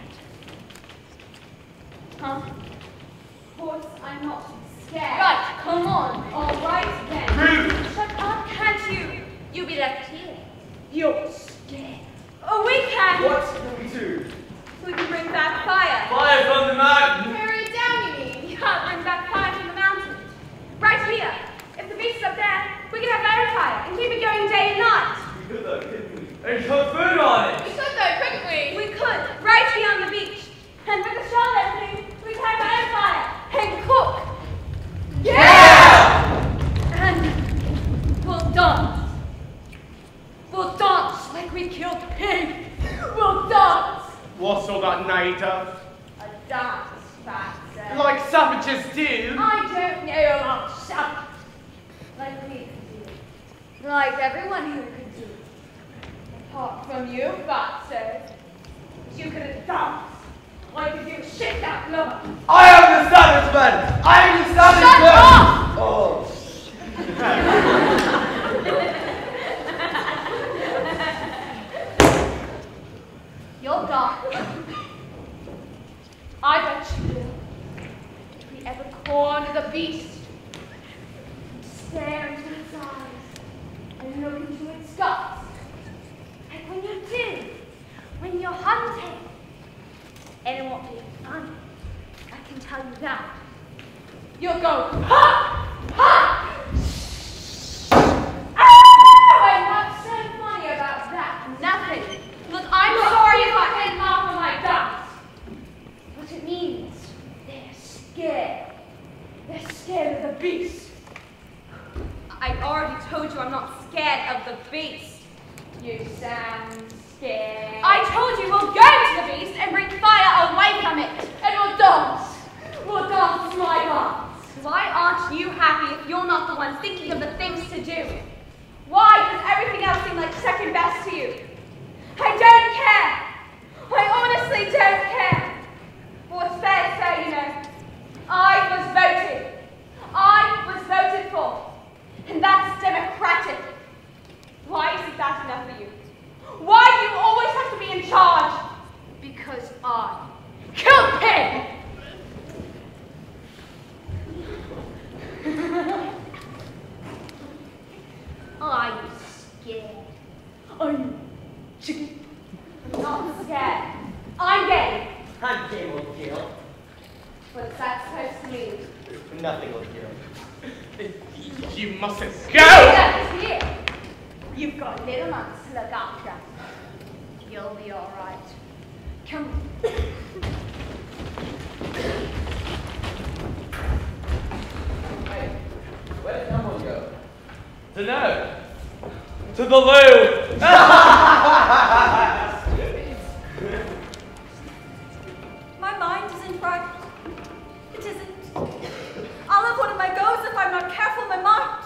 huh? Of course, I'm not scared. Right, come on. All right then. Move. Shut up, can't you? You be left here. You're scared. Oh, we can. What can we do? We can bring back fire. Fire from the mountain. Carry it down, you mean? Yeah, bring back fire from the mountain. Right here. If the beast is up there, we can have better fire and keep it going day and night. We could though, couldn't we? And cook food on it. We could though, couldn't we? We could, right here on the beach. And with the shell and everything, we can have better fire and cook. Yeah! And we'll dance. We'll dance like we killed the pig. We'll dance. What's all that native? A dance, fat self. Like savages do. I don't know about shout. Like we could do. Like everyone here could do. Apart from you, Fatso. You couldn't dance. Like if you shit that lover. I am the savage man. I am the savage Shut man. up! Oh. You'll die. I bet you will. If we ever corner the beast, stare into its eyes and look into its guts. Like when you do, when you're hunting. And it won't be fun. I can tell you that. You'll go, ha! Ha! I'm not so funny about that. Nothing. Look, I'm sorry if I can laugh like that. But it means they're scared. They're scared of the beast. I already told you I'm not scared of the beast. You sound scared. I told you we'll go to the beast and bring fire away from it. And we'll dance. We'll dance my dance. Why aren't you happy if you're not the one thinking of the things to do? Why does everything else seem like second best to you? I don't care. I honestly don't care. But what's fair to say, you know, I was voted for. And that's democratic. Why isn't that enough for you? Why do you always have to be in charge? Because I killed him! Are you scared? Are you chicken? I'm not scared. I'm game. I'm game will kill. What's that supposed to mean? Nothing will kill. You mustn't go! That's here. You've got little months to look after. You'll be all right. Come. Hey, where did someone go? Dunno. To the loo! My mind isn't right. It isn't. I'll have one of my goes if I'm not careful of my mind.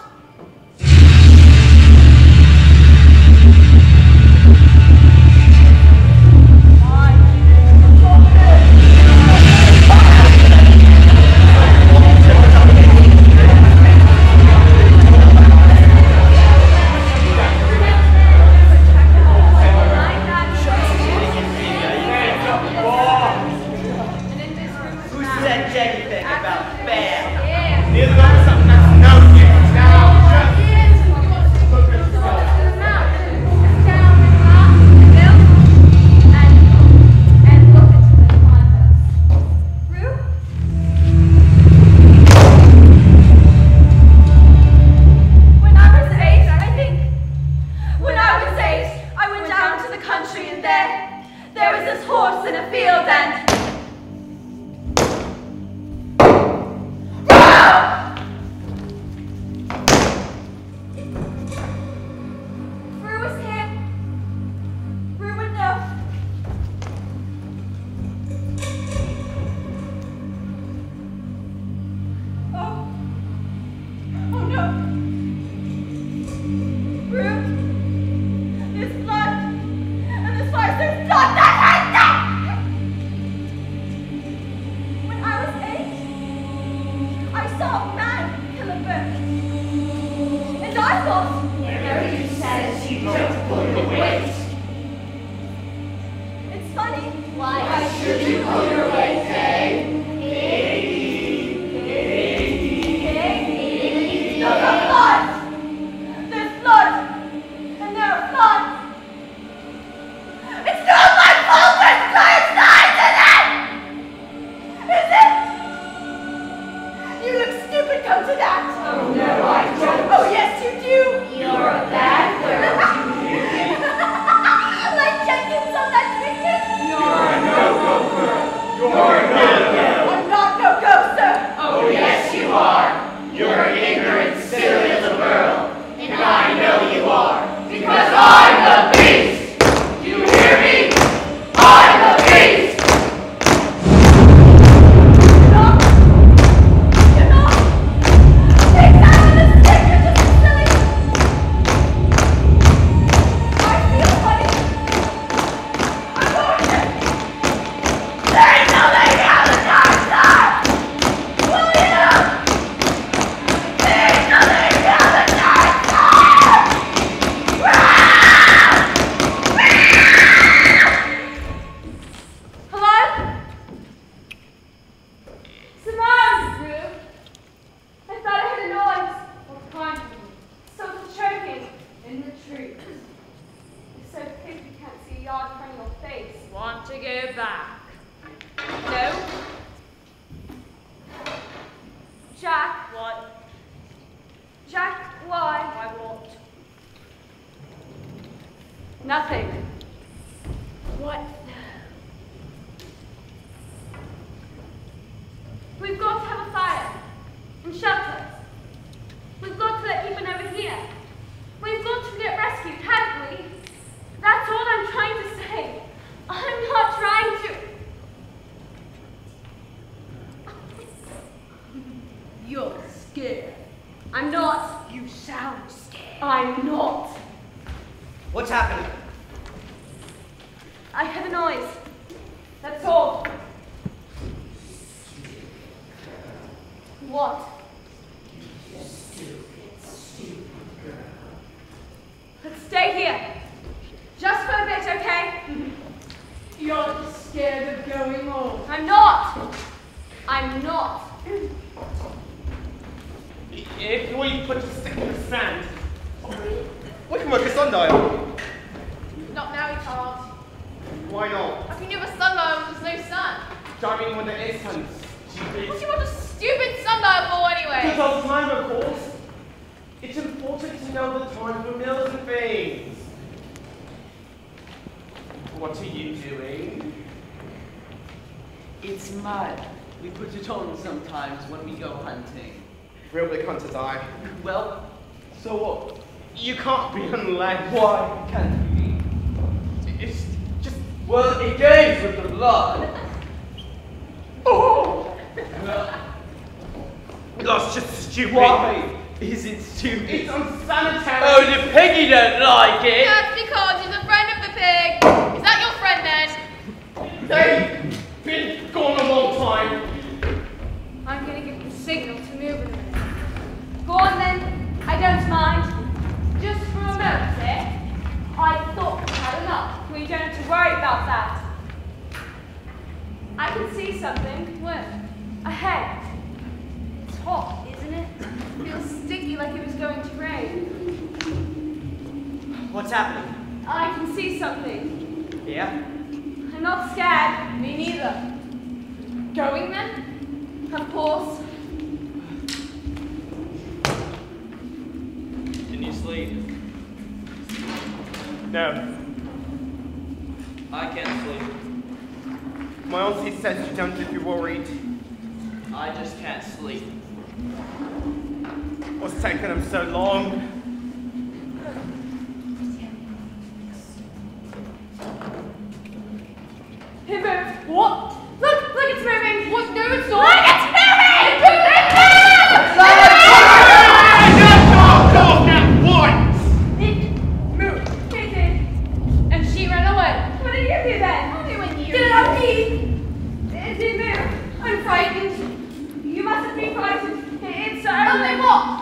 Nothing. What? We've got to have a fire and shelter. We've got to let people over here. We've got to get rescued, haven't we? That's all I'm trying to say. I'm not trying to. You're scared. I'm not. You sound scared. I'm not. What's happening? I'm not. I'm not. If we put a stick in the sand, we can work a sundial. Not now, you can't. Why not? How can you have a sundial when there's no sun? I mean, when there is sun, stupid. What do you want a stupid sundial for anyway? Because of time, of course. It's important to know the time for mills and things. What are you doing? It's mud. We put it on sometimes when we go hunting. Real big hunters, I. Well, so what? You can't be unless. Why can't we? It's just. Well, it goes with the blood. Oh! That's just stupid. Why is it stupid? It's unsanitary. Oh, the piggy don't like it. That's because he's a friend of the pig. Is that your friend then? They've been gone a long time. I'm gonna give the signal to move in a minute. Go on then. I don't mind. Just for a moment, eh? I thought we had enough. We don't have to worry about that. I can see something. Where? Ahead. It's hot, isn't it? Feels sticky like it was going to rain. What's happening? I can see something. Yeah? I'm not scared. Me neither. Going then? Of course. Can you sleep? No. I can't sleep. My auntie says you don't if you're worried. I just can't sleep. What's taking them so long? It moved. What? Look, it's moving. What? No, it's not. Look, it's moving! It's moving It moved. It did. And she ran away. What did you do then? Only when you. Did it have teeth? It did move. I'm frightened. You mustn't be frightened. It's Only what?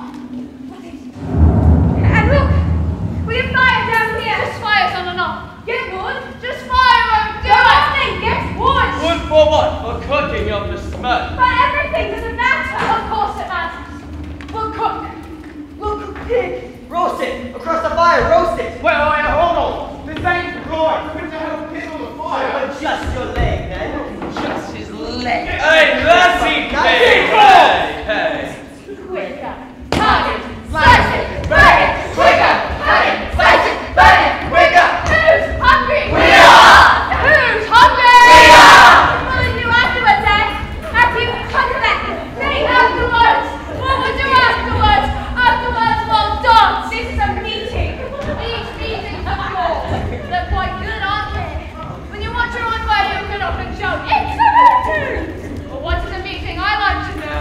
And look, we have fire down here. Just fire's on and off. Get wood. Just fire won't do Go it. on then, get wood. Wood for what? For cooking up the smoke. But everything doesn't matter. Of course it matters. We'll cook. We'll cook pig. Roast it! Across the fire, roast it! Wait, hold on. This ain't right. Put the hell pig on the fire. Adjust your leg then. Just his leg. Hey, lassie! Hey, Hey, hey. Quicker. Target. Slice it. Burn it. Quicker. Cut it. Slice it. Burn it. Quicker. Who's hungry? We are. Who's hungry? We are. What will you do afterwards, eh? After you cook that thing Afterwards. What would you afterwards? Afterwards we'll dance. This is a meeting. These meetings of yours, they're quite good, aren't they? When you watch your own way, you can often show it's a meeting. Well, what is a meeting? I like to know.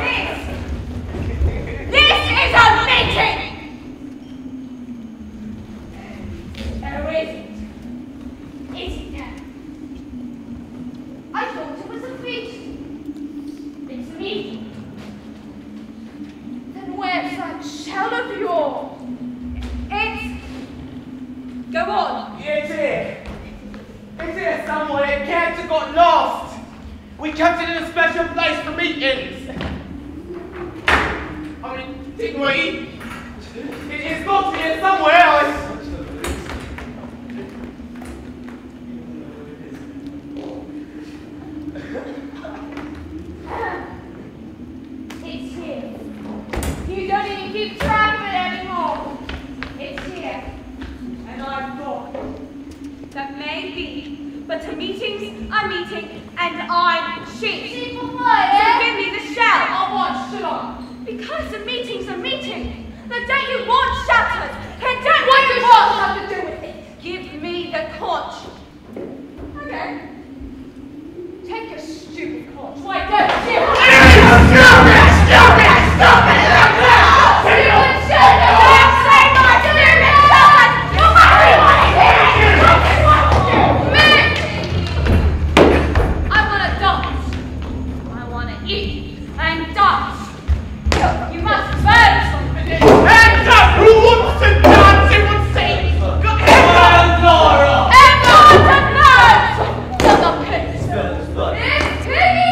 This is a meeting. Oh, is it? Is it now? I thought it was a feast. It's a meeting. Then where's that shell of yours? It's. Go on. It's here. It's here somewhere. It can't have got lost. We kept it in a special place for meetings. I mean, didn't we? It's got to be here somewhere. It's here. You don't even keep track of it anymore. It's here. And I thought that may be, but a meeting's a meeting, and I'm chief. Chief of what, eh? So give me the shell. I'll watch it on. Because a meeting's a meeting. The day you want shutters, and don't What you does want what have to do with it? Give me the conch. Okay. Take your stupid conch. Why don't you? I want to dance. I want to eat and dance. You must burn something. Hands up! Who wants to dance? It would say. Hands up! Everyone to dance! Does a pig. Spill his blood. It's piggy!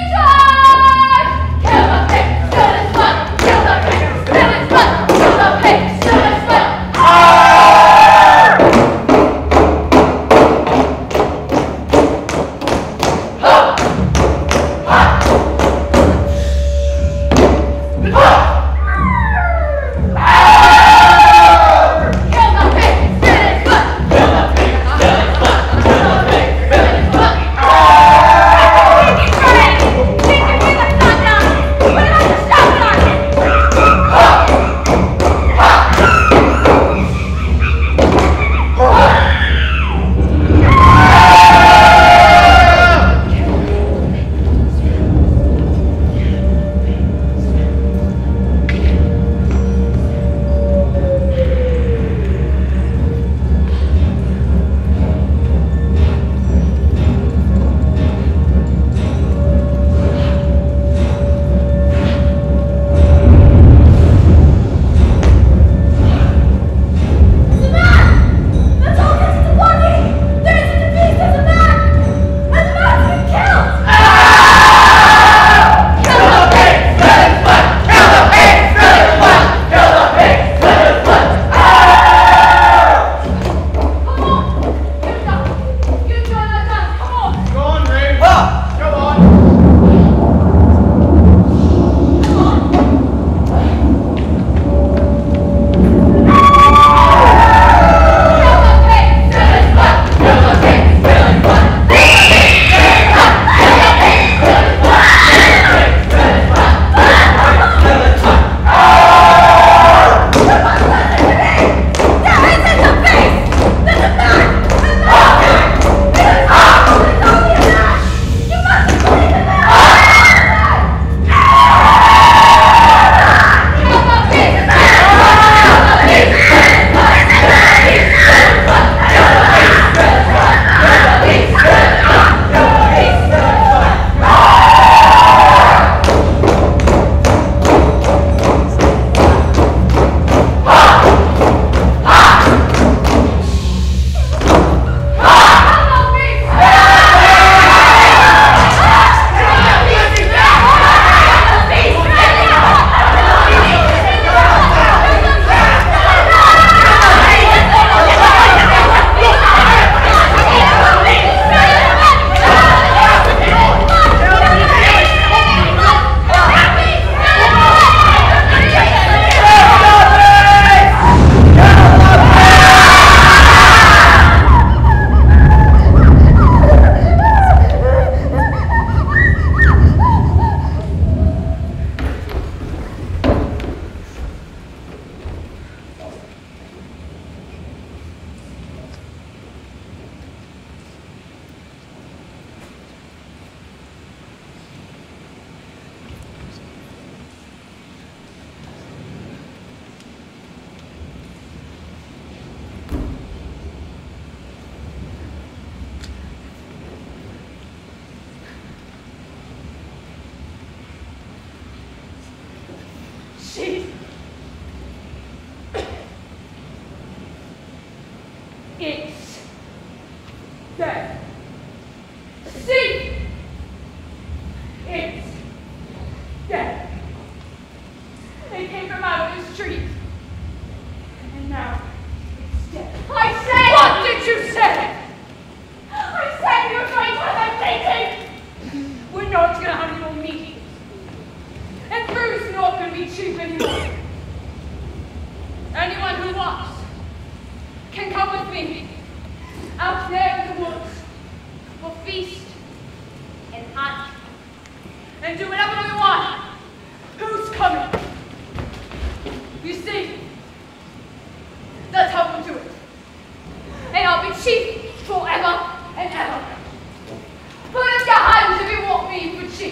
not going to have any more meetings. And food's not going to be cheap anymore. Anyone who wants can come with me out there in the woods. We'll feast and hunt and do whatever we want. Who's coming? You see, that's how we'll do it. And I'll be chief forever and ever. Put up your hands if you want me for chief.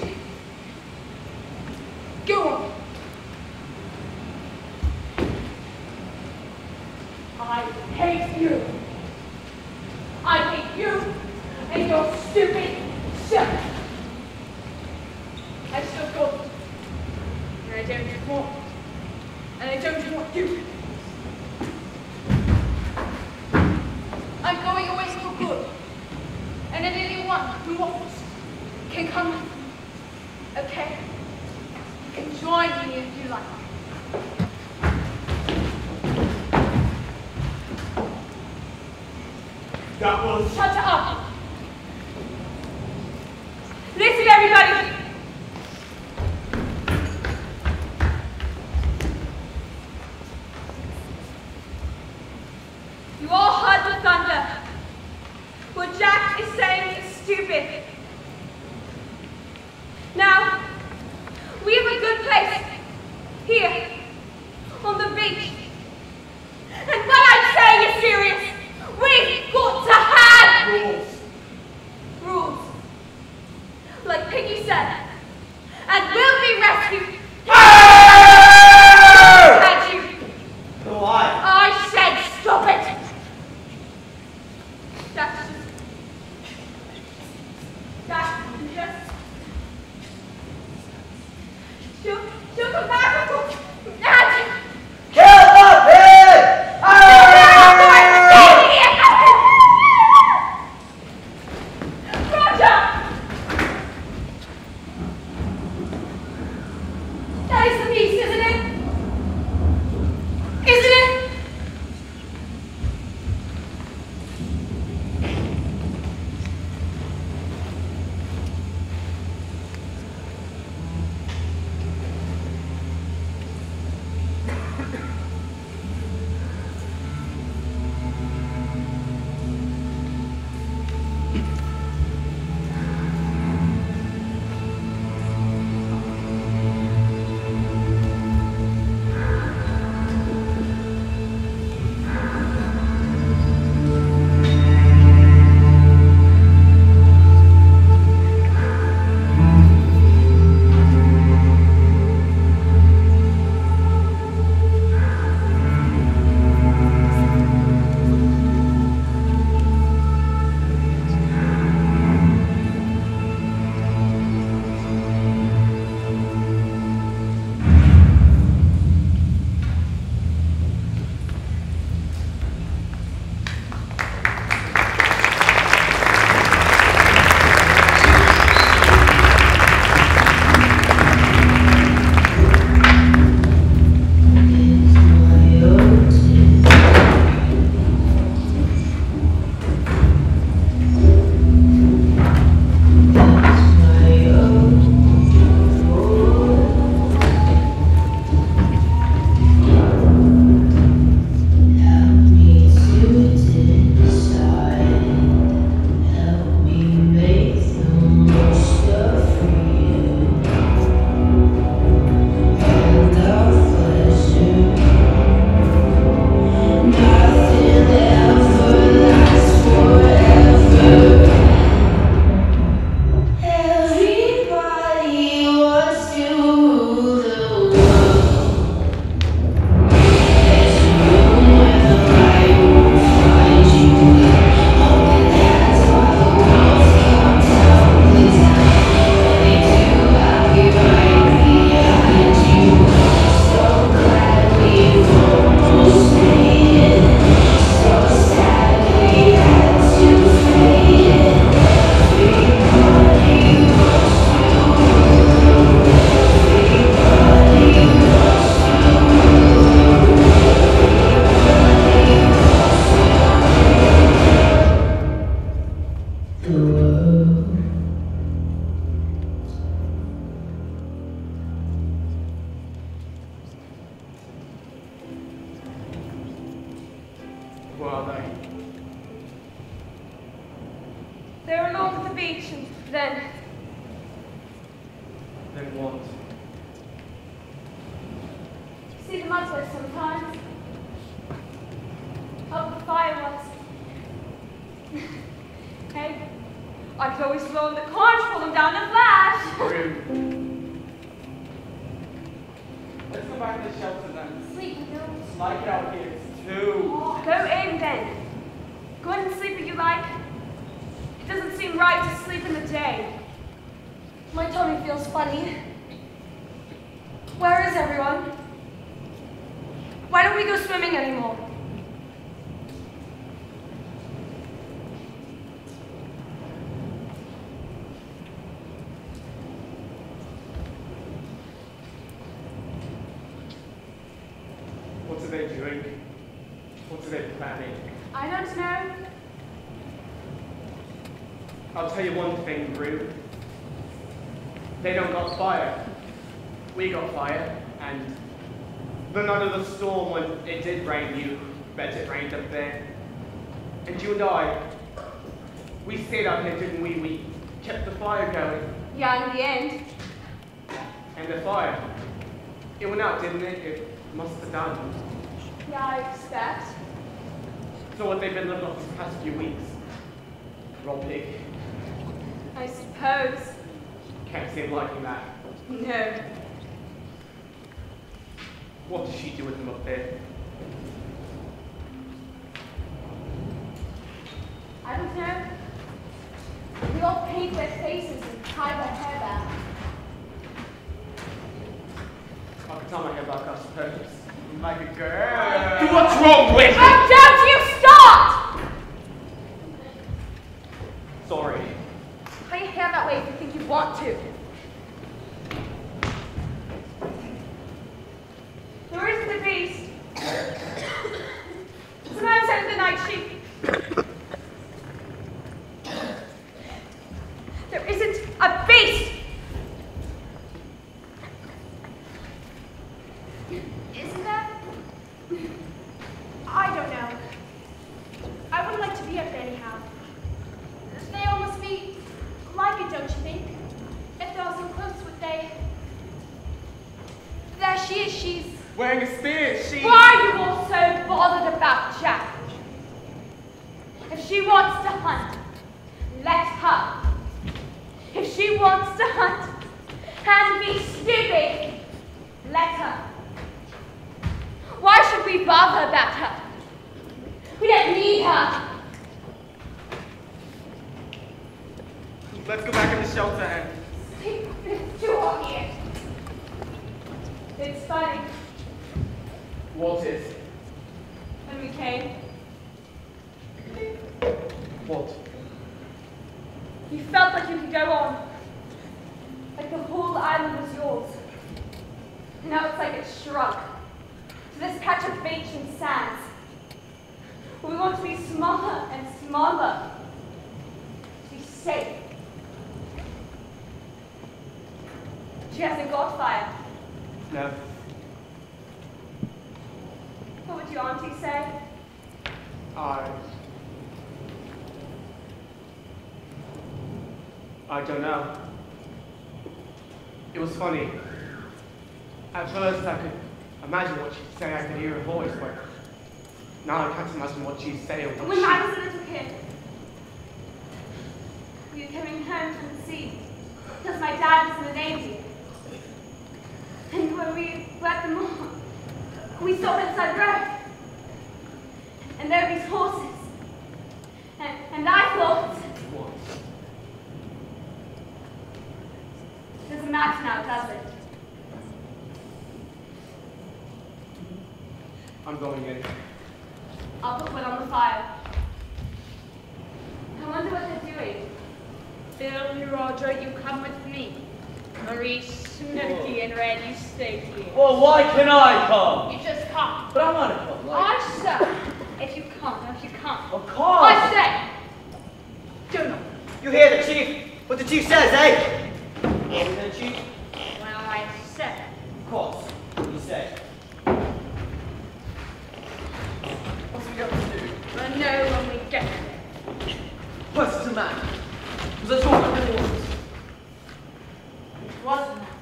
Go on. I hate you. I hate you and your stupid shit. I still go. And I don't just want. And I don't just want you. I'm going away for good. And then anyone who wants can come with me. Okay? You can join me if you like. That was... Shut up! Listen, everybody! You all heard the thunder. What Jack is saying is stupid. Now, we have a good place here on the beach. And what I'm saying is serious. We've got to have rules. Rules. Like Piggy said. And we'll be rescued. Had you. Why? I said stop it. That's just. She'll come back. Had you. Kill the pig! beach and then... Then what? See the mudslide sometimes? Up the fireworks. Hey, I could always roll in the car and pull them down in a flash. Rude. Let's go back to the shelter then. Sleep, you know. It's like it out here. It's too. Go in then. Go in and sleep if you like. It doesn't seem right to sleep in the day. My tummy feels funny. Where is everyone? Why don't we go swimming anymore? What are they doing? What are they planning? I don't know. I'll tell you one thing, Rue. They don't got fire. We got fire, and the night of the storm when it did rain, you bet it rained up there. And you and I, we stayed up here, didn't we? We kept the fire going. Yeah, in the end. And the fire, it went out, didn't it? It must have done. Yeah, I expect. So what they've been living off these past few weeks? Raw pig. I suppose. Can't see him liking that. No. What does she do with him up there? I don't know. We all paint their faces and tie their hair back. I could tie my hair back, I suppose. Like a girl. What's wrong with you? How don't you stop! Sorry. Tie your hair that way if you think you want to. Where is the beast? Sometimes out of the night she... There isn't a beast! Isn't there? I don't know. I would like to be up there anyhow. They all must be like it, don't you think? If they're all so close, would they... There she is, she's... Wearing a spear, she... Why are you all so bothered about Jack? If she wants to hunt, let her. If she wants to hunt and be stupid, let her. Why should we bother about her? We don't need her. Let's go back in the shelter and... It's too hot here. It's funny. What is? When we came, What? you felt like you could go on. Like the whole island was yours. And now it's like it's shrunk to this patch of beach and sands. We want to be smaller and smaller. To be safe. She hasn't got fire. No. What would your auntie say? I don't know. It was funny. At first I could imagine what she'd say, I could hear her voice, but now I can't imagine what she'd say or what When I was a little kid, we were coming home from the sea because my dad was in the Navy. And when we were at the mall, we stopped inside the road. And there were these horses. And I thought, What? doesn't matter now, does it? I'm going in. I'll put wood on the fire. I wonder what they're doing. Bill, Roger, you come with me. Marie, Snooky, and Red, you stay here. Well, why can I come? You just come. But I'm not a club. I say, if you come, if you come. Of course. I say, do not. You hear the chief? What the chief says, eh? You hear the chief? Well, I said. Of course. What do you say? What's we got to do? We'll know when we get there. What's the matter? Was I talking wasn't it?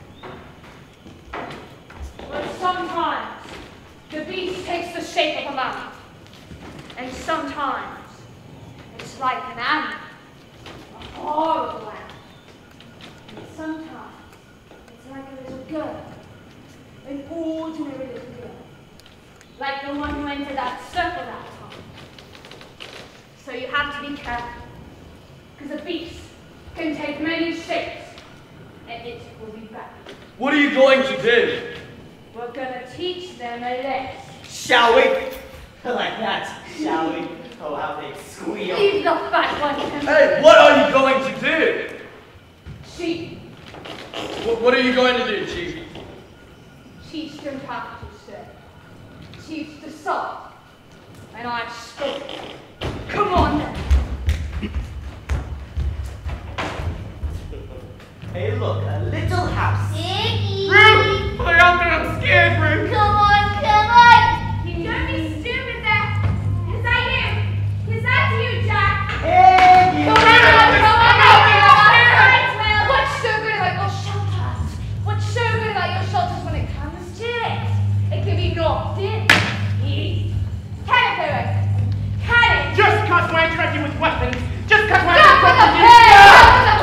But sometimes the beast takes the shape of a man, and sometimes it's like an animal, a horrible animal. And sometimes it's like a little girl, an ordinary little girl, like the one who entered that circle that time. So you have to be careful, because a beast can take many shapes, and it will be bad. What are you going to do? We're gonna teach them a lesson. Shall we? Like that, shall we? Oh, how they squeal. Leave the fat one. Hey, what are you going to do? Sheep. What are you going to do, Chief? Teach them how to say. Teach the song. And I've spoken. Come on then. Hey, look, a little house. Iggy! Rue! Play out there, I'm scared, Rue! Come on! Don't be stupid there! Is that you? Is that you, Jack? Hey, Come on! What's so good about your shelters? What's so good about your shelters when it comes to it? It can be knocked in. Easy. Can it do it? Can it? Just cause we're interested with weapons! Just cause we're Go for the interested pig! Go for the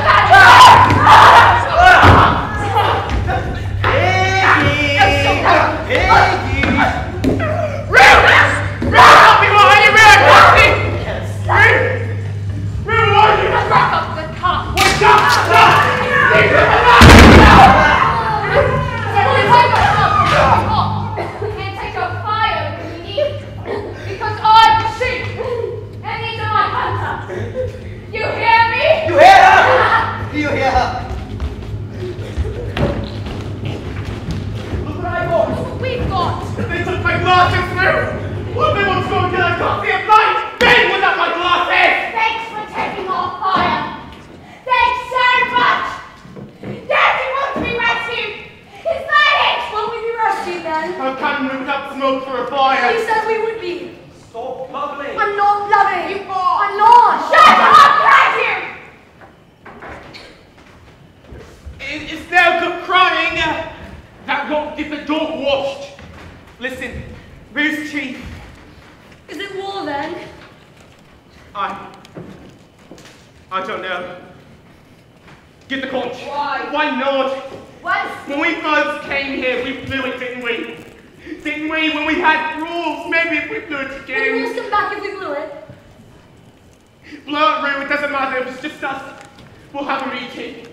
I don't know. Get the conch. Why? Why not? What? When we first came here, we blew it, didn't we? Didn't we? When we had rules, maybe if we blew it Will the again. rules come back if we blew it? Blow it, Rue, it doesn't matter, it was just us. We'll have a meeting.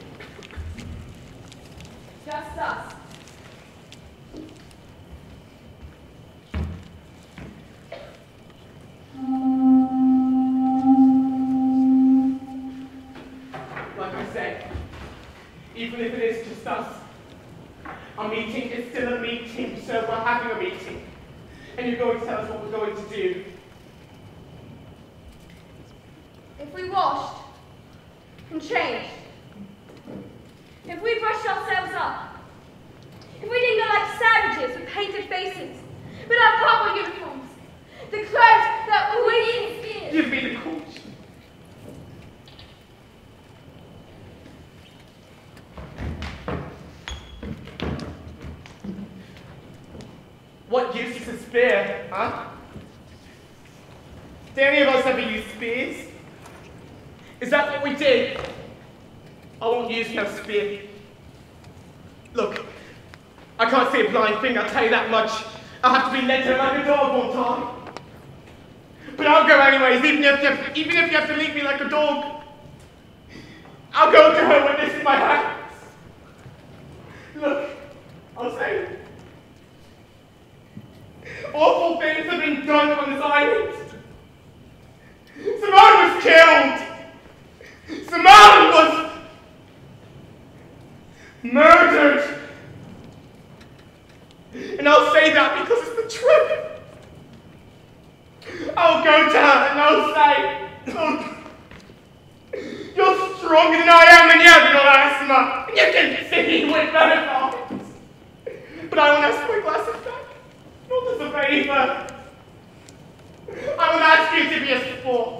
Just us. Like I said, even if it is just us, a meeting is still a meeting, so we're having a meeting. And you're going to tell us what we're going to do. If we washed and changed, if we brushed ourselves up, if we didn't go like savages with painted faces, with our proper uniforms, the clothes that we didn't fear. Give me the conch. What use is a spear, huh? Did any of us ever use spears? Is that what we did? I won't use no spear. Look, I can't see a blind thing, I'll tell you that much. I'll have to be led to like a dog one time. But I'll go anyways, even if you have to leave me like a dog. I'll go to her with this in my hands. Look, I'll say it. Awful things have been done on this island. Simone was killed. Simone was murdered. And I'll say that because it's the truth. I'll go to her and I'll say, look, you're stronger than I am and you have no asthma. And you can see with both eyes. But I won't ask for my glasses back. Not as a favor. I will ask you to be a sport.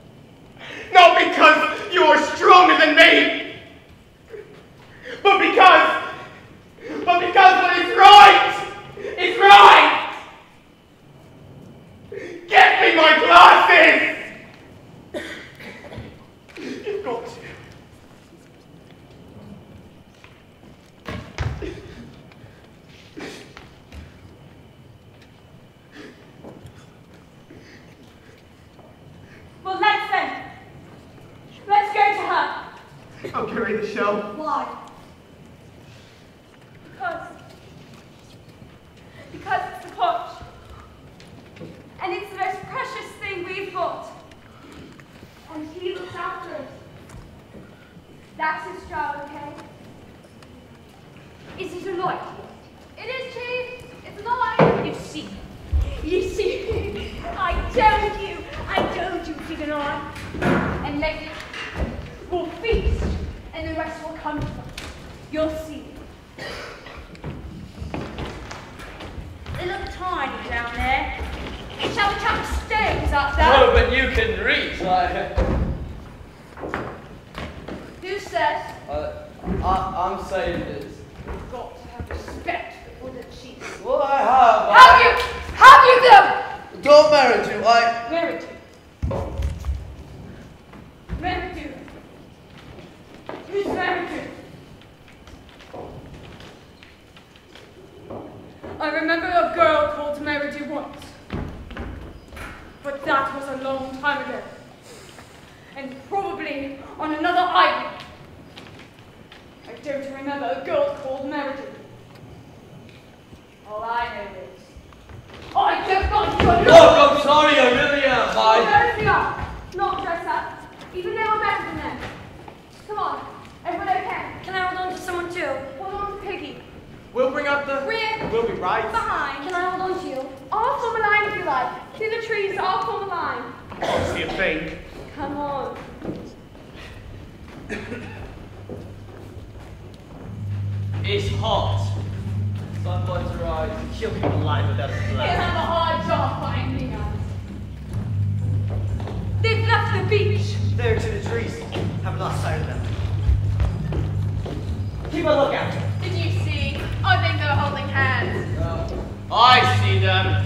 Not because you are stronger than me, but because Because it's the porch. And it's the most precious thing we've got. And he looks after it. That's his job, okay? Is it a lie? It is, Chief. It's a lie. You see, I told you didn't I? And later, we'll feast, and the rest will come to us. You'll see. They look tiny down there. Shall we chuck stones up there? No, but you can reach, like... Who says? I'm saying this. We've got to have respect for the chief. Well, I have. Have you though? Don't marry you, Married you. Married you. Who's married you? I remember a girl called Married once. But that was a long time ago. And probably on another island. I don't remember a girl called Married. All I know is I just got your Look, I'm sorry, I really am. No, we are. Not dress up. Even they were better than them. Come on. Everyone okay? Can I hold on to someone too? Hold on to Piggy. We'll bring up the... Rear. We'll be right. Behind. Can I hold on to you? I'll form a line if you like. Through the trees, I'll form a line. I can't see a thing. Come on. It's hot. Sunlight's right. Kill people alive without a They flag. have a hard job finding us. They've left the beach. There to the trees. Have lost sight of them. Keep a lookout. Did you see? I think they're holding hands. I see them.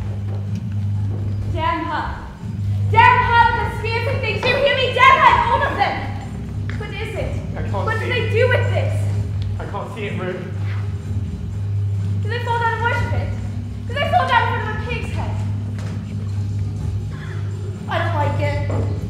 Damn her. Damn her with the spears and things. You hear me? Damn her, all of them. What is it? I can't What see. do they do with this? I can't see it, Ruth. Do they fall down and worship it? Do they fall down in front of a pig's head? I don't like it.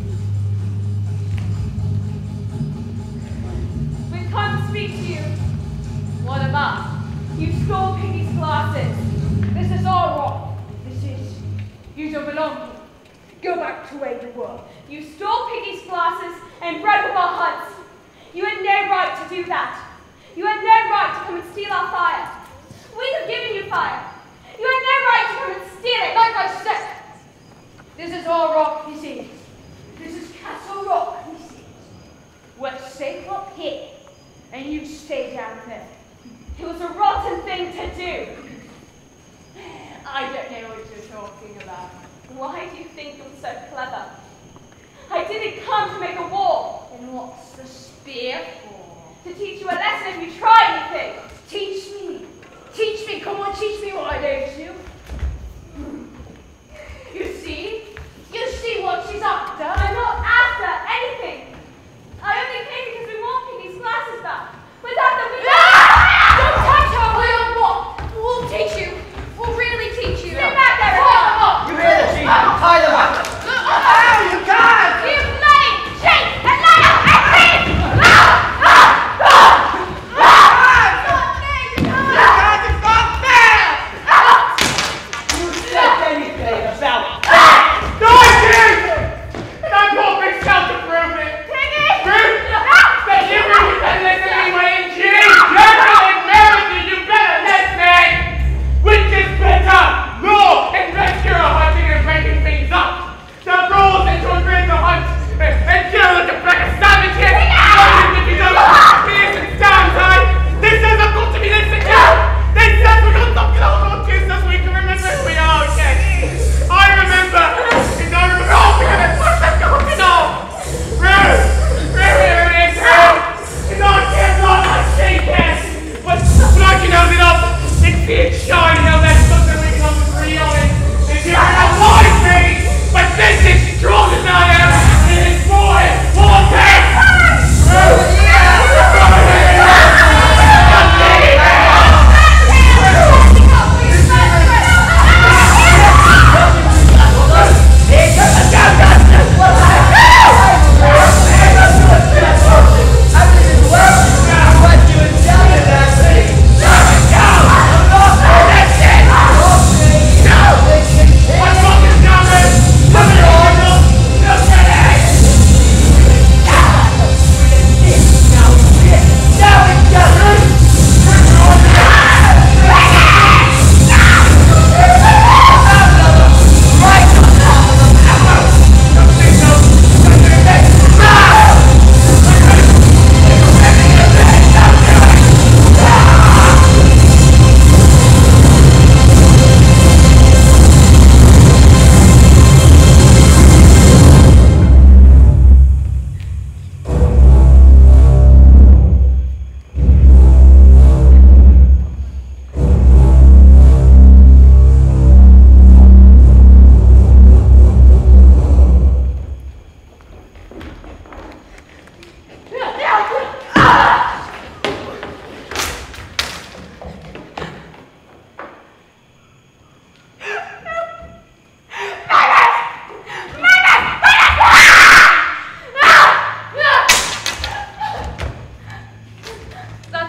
We've come to speak to you. What about? You stole Piggy's glasses. This is all wrong. This is. You don't belong here. Go back to where you were. You stole Piggy's glasses and broke up our huts. You had no right to do that. You had no right to come and steal our fire. We'd have given you fire. You had no right to come and steal it. Like I said, this is all rock, you see. This is Castle Rock, you see. We're safe up here, and you stay down there. It was a rotten thing to do. I don't know what you're talking about. Why do you think you're so clever? I didn't come to make a war. And what's the spear for? To teach you a lesson if you try anything. Teach me. Teach me. Come on, teach me why don't you? You see? You see what she's after? I'm not after anything. I only came because we want Piggy's glasses back. Without them, we Don't touch her! We'll what? We'll teach you. We'll really teach you. Sit back there. You hear the chief? Tie them up. Oh, you can't! You bloody cheat and liar and thief! It's not fair!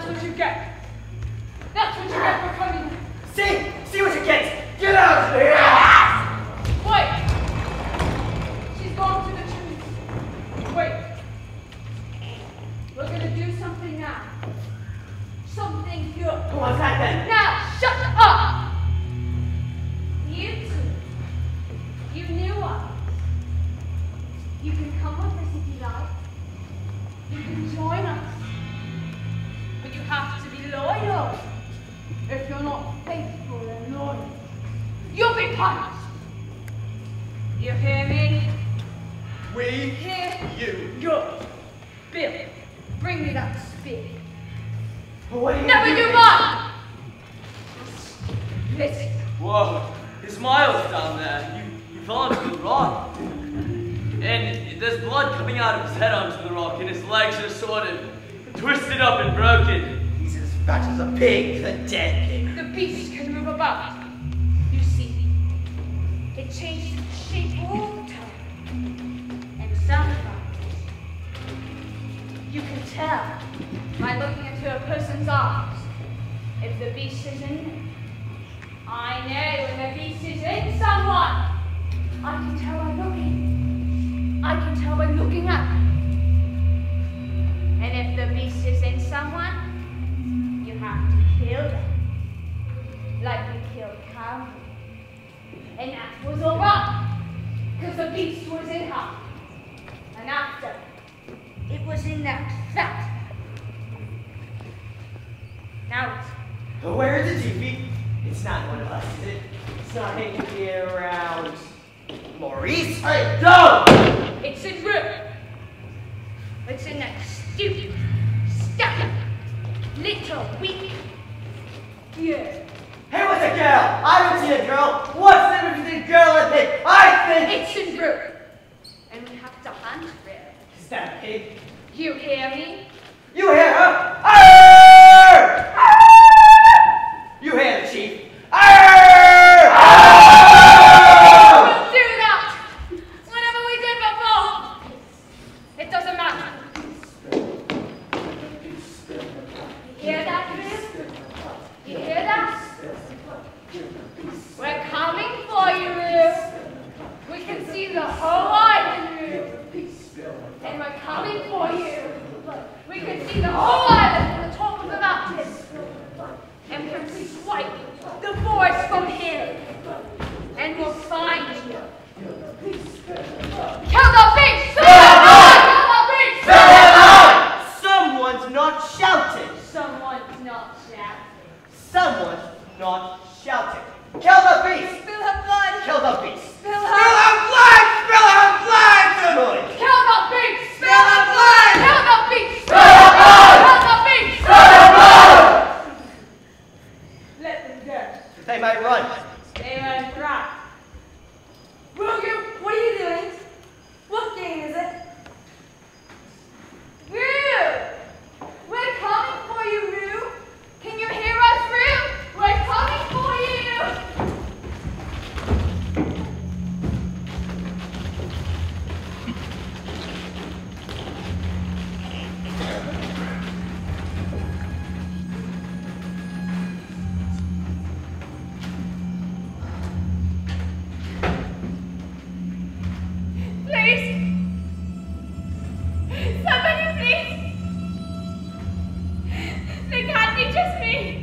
that's what you get. That's what you get for coming here. See what you get. Get out of here. Wait. She's gone to the trees. Wait. We're gonna do something now. Something good. What's that then? Now, shut up! You two. You knew us. You can come with us if you like. You can join us. But you have to be loyal. If you're not faithful and loyal, you'll be punished. You hear me? We Hear you. Good. Bill, bring me that spear. What are you Never doing? do mine! Listen. Whoa, there's Miles down there. You fell onto the rock. And there's blood coming out of his head onto the rock, and his legs are sort of twisted up and broken. He's as fat as a pig, a dead pig. The beast can move about. You see, it changes its shape all the time. And sometimes, you can tell by looking into a person's eyes if the beast is in them. I know when the beast is in someone. I can tell by looking. I can tell by looking at them. And if the beast is in someone, you have to kill them. Like we killed Culver. And that was alright. Because the beast was in her. And after, it was in that fat. Now Where is it, Jiffy? It's not one of us, is it? It's not hanging here around Maurice? Hey, no! it's in room. It's in that stupid, stuck, little, weak. Yeah. Hey, what's a girl? I don't see a girl. What's the difference between girl and pig? I think It's in room. And we have to hunt for it. Is that a pig? You hear me? You hear her? Arr! Arr! You hear the chief? Arr! Arr! We'll do that whenever we did before. It doesn't matter. You hear that, Chris? You hear that? We're coming for you, Ruth. We can see the whole island, Ruth. And we're coming for you. We can see the whole island from the top of the mountain. And we can swipe the forest from here. And we'll find you. Kill the beast! Kill the beast! Someone's not shouting. Someone's not shouting. Someone's not shouting. Kill the beast! Spill her blood. Kill the beast! Spill her. Spill her blood! Spill her blood! Good. Kill the beast! Spill her blood! Kill the beast! Spill the blood! Kill the beast! Spill the blood! Let them go. They might run. They run dry. Roger, what are you doing? What game is it? Rue! We're coming for you, Rue! Can you hear us, Rue? We're coming for you! Please! Somebody, please! It can't be just me!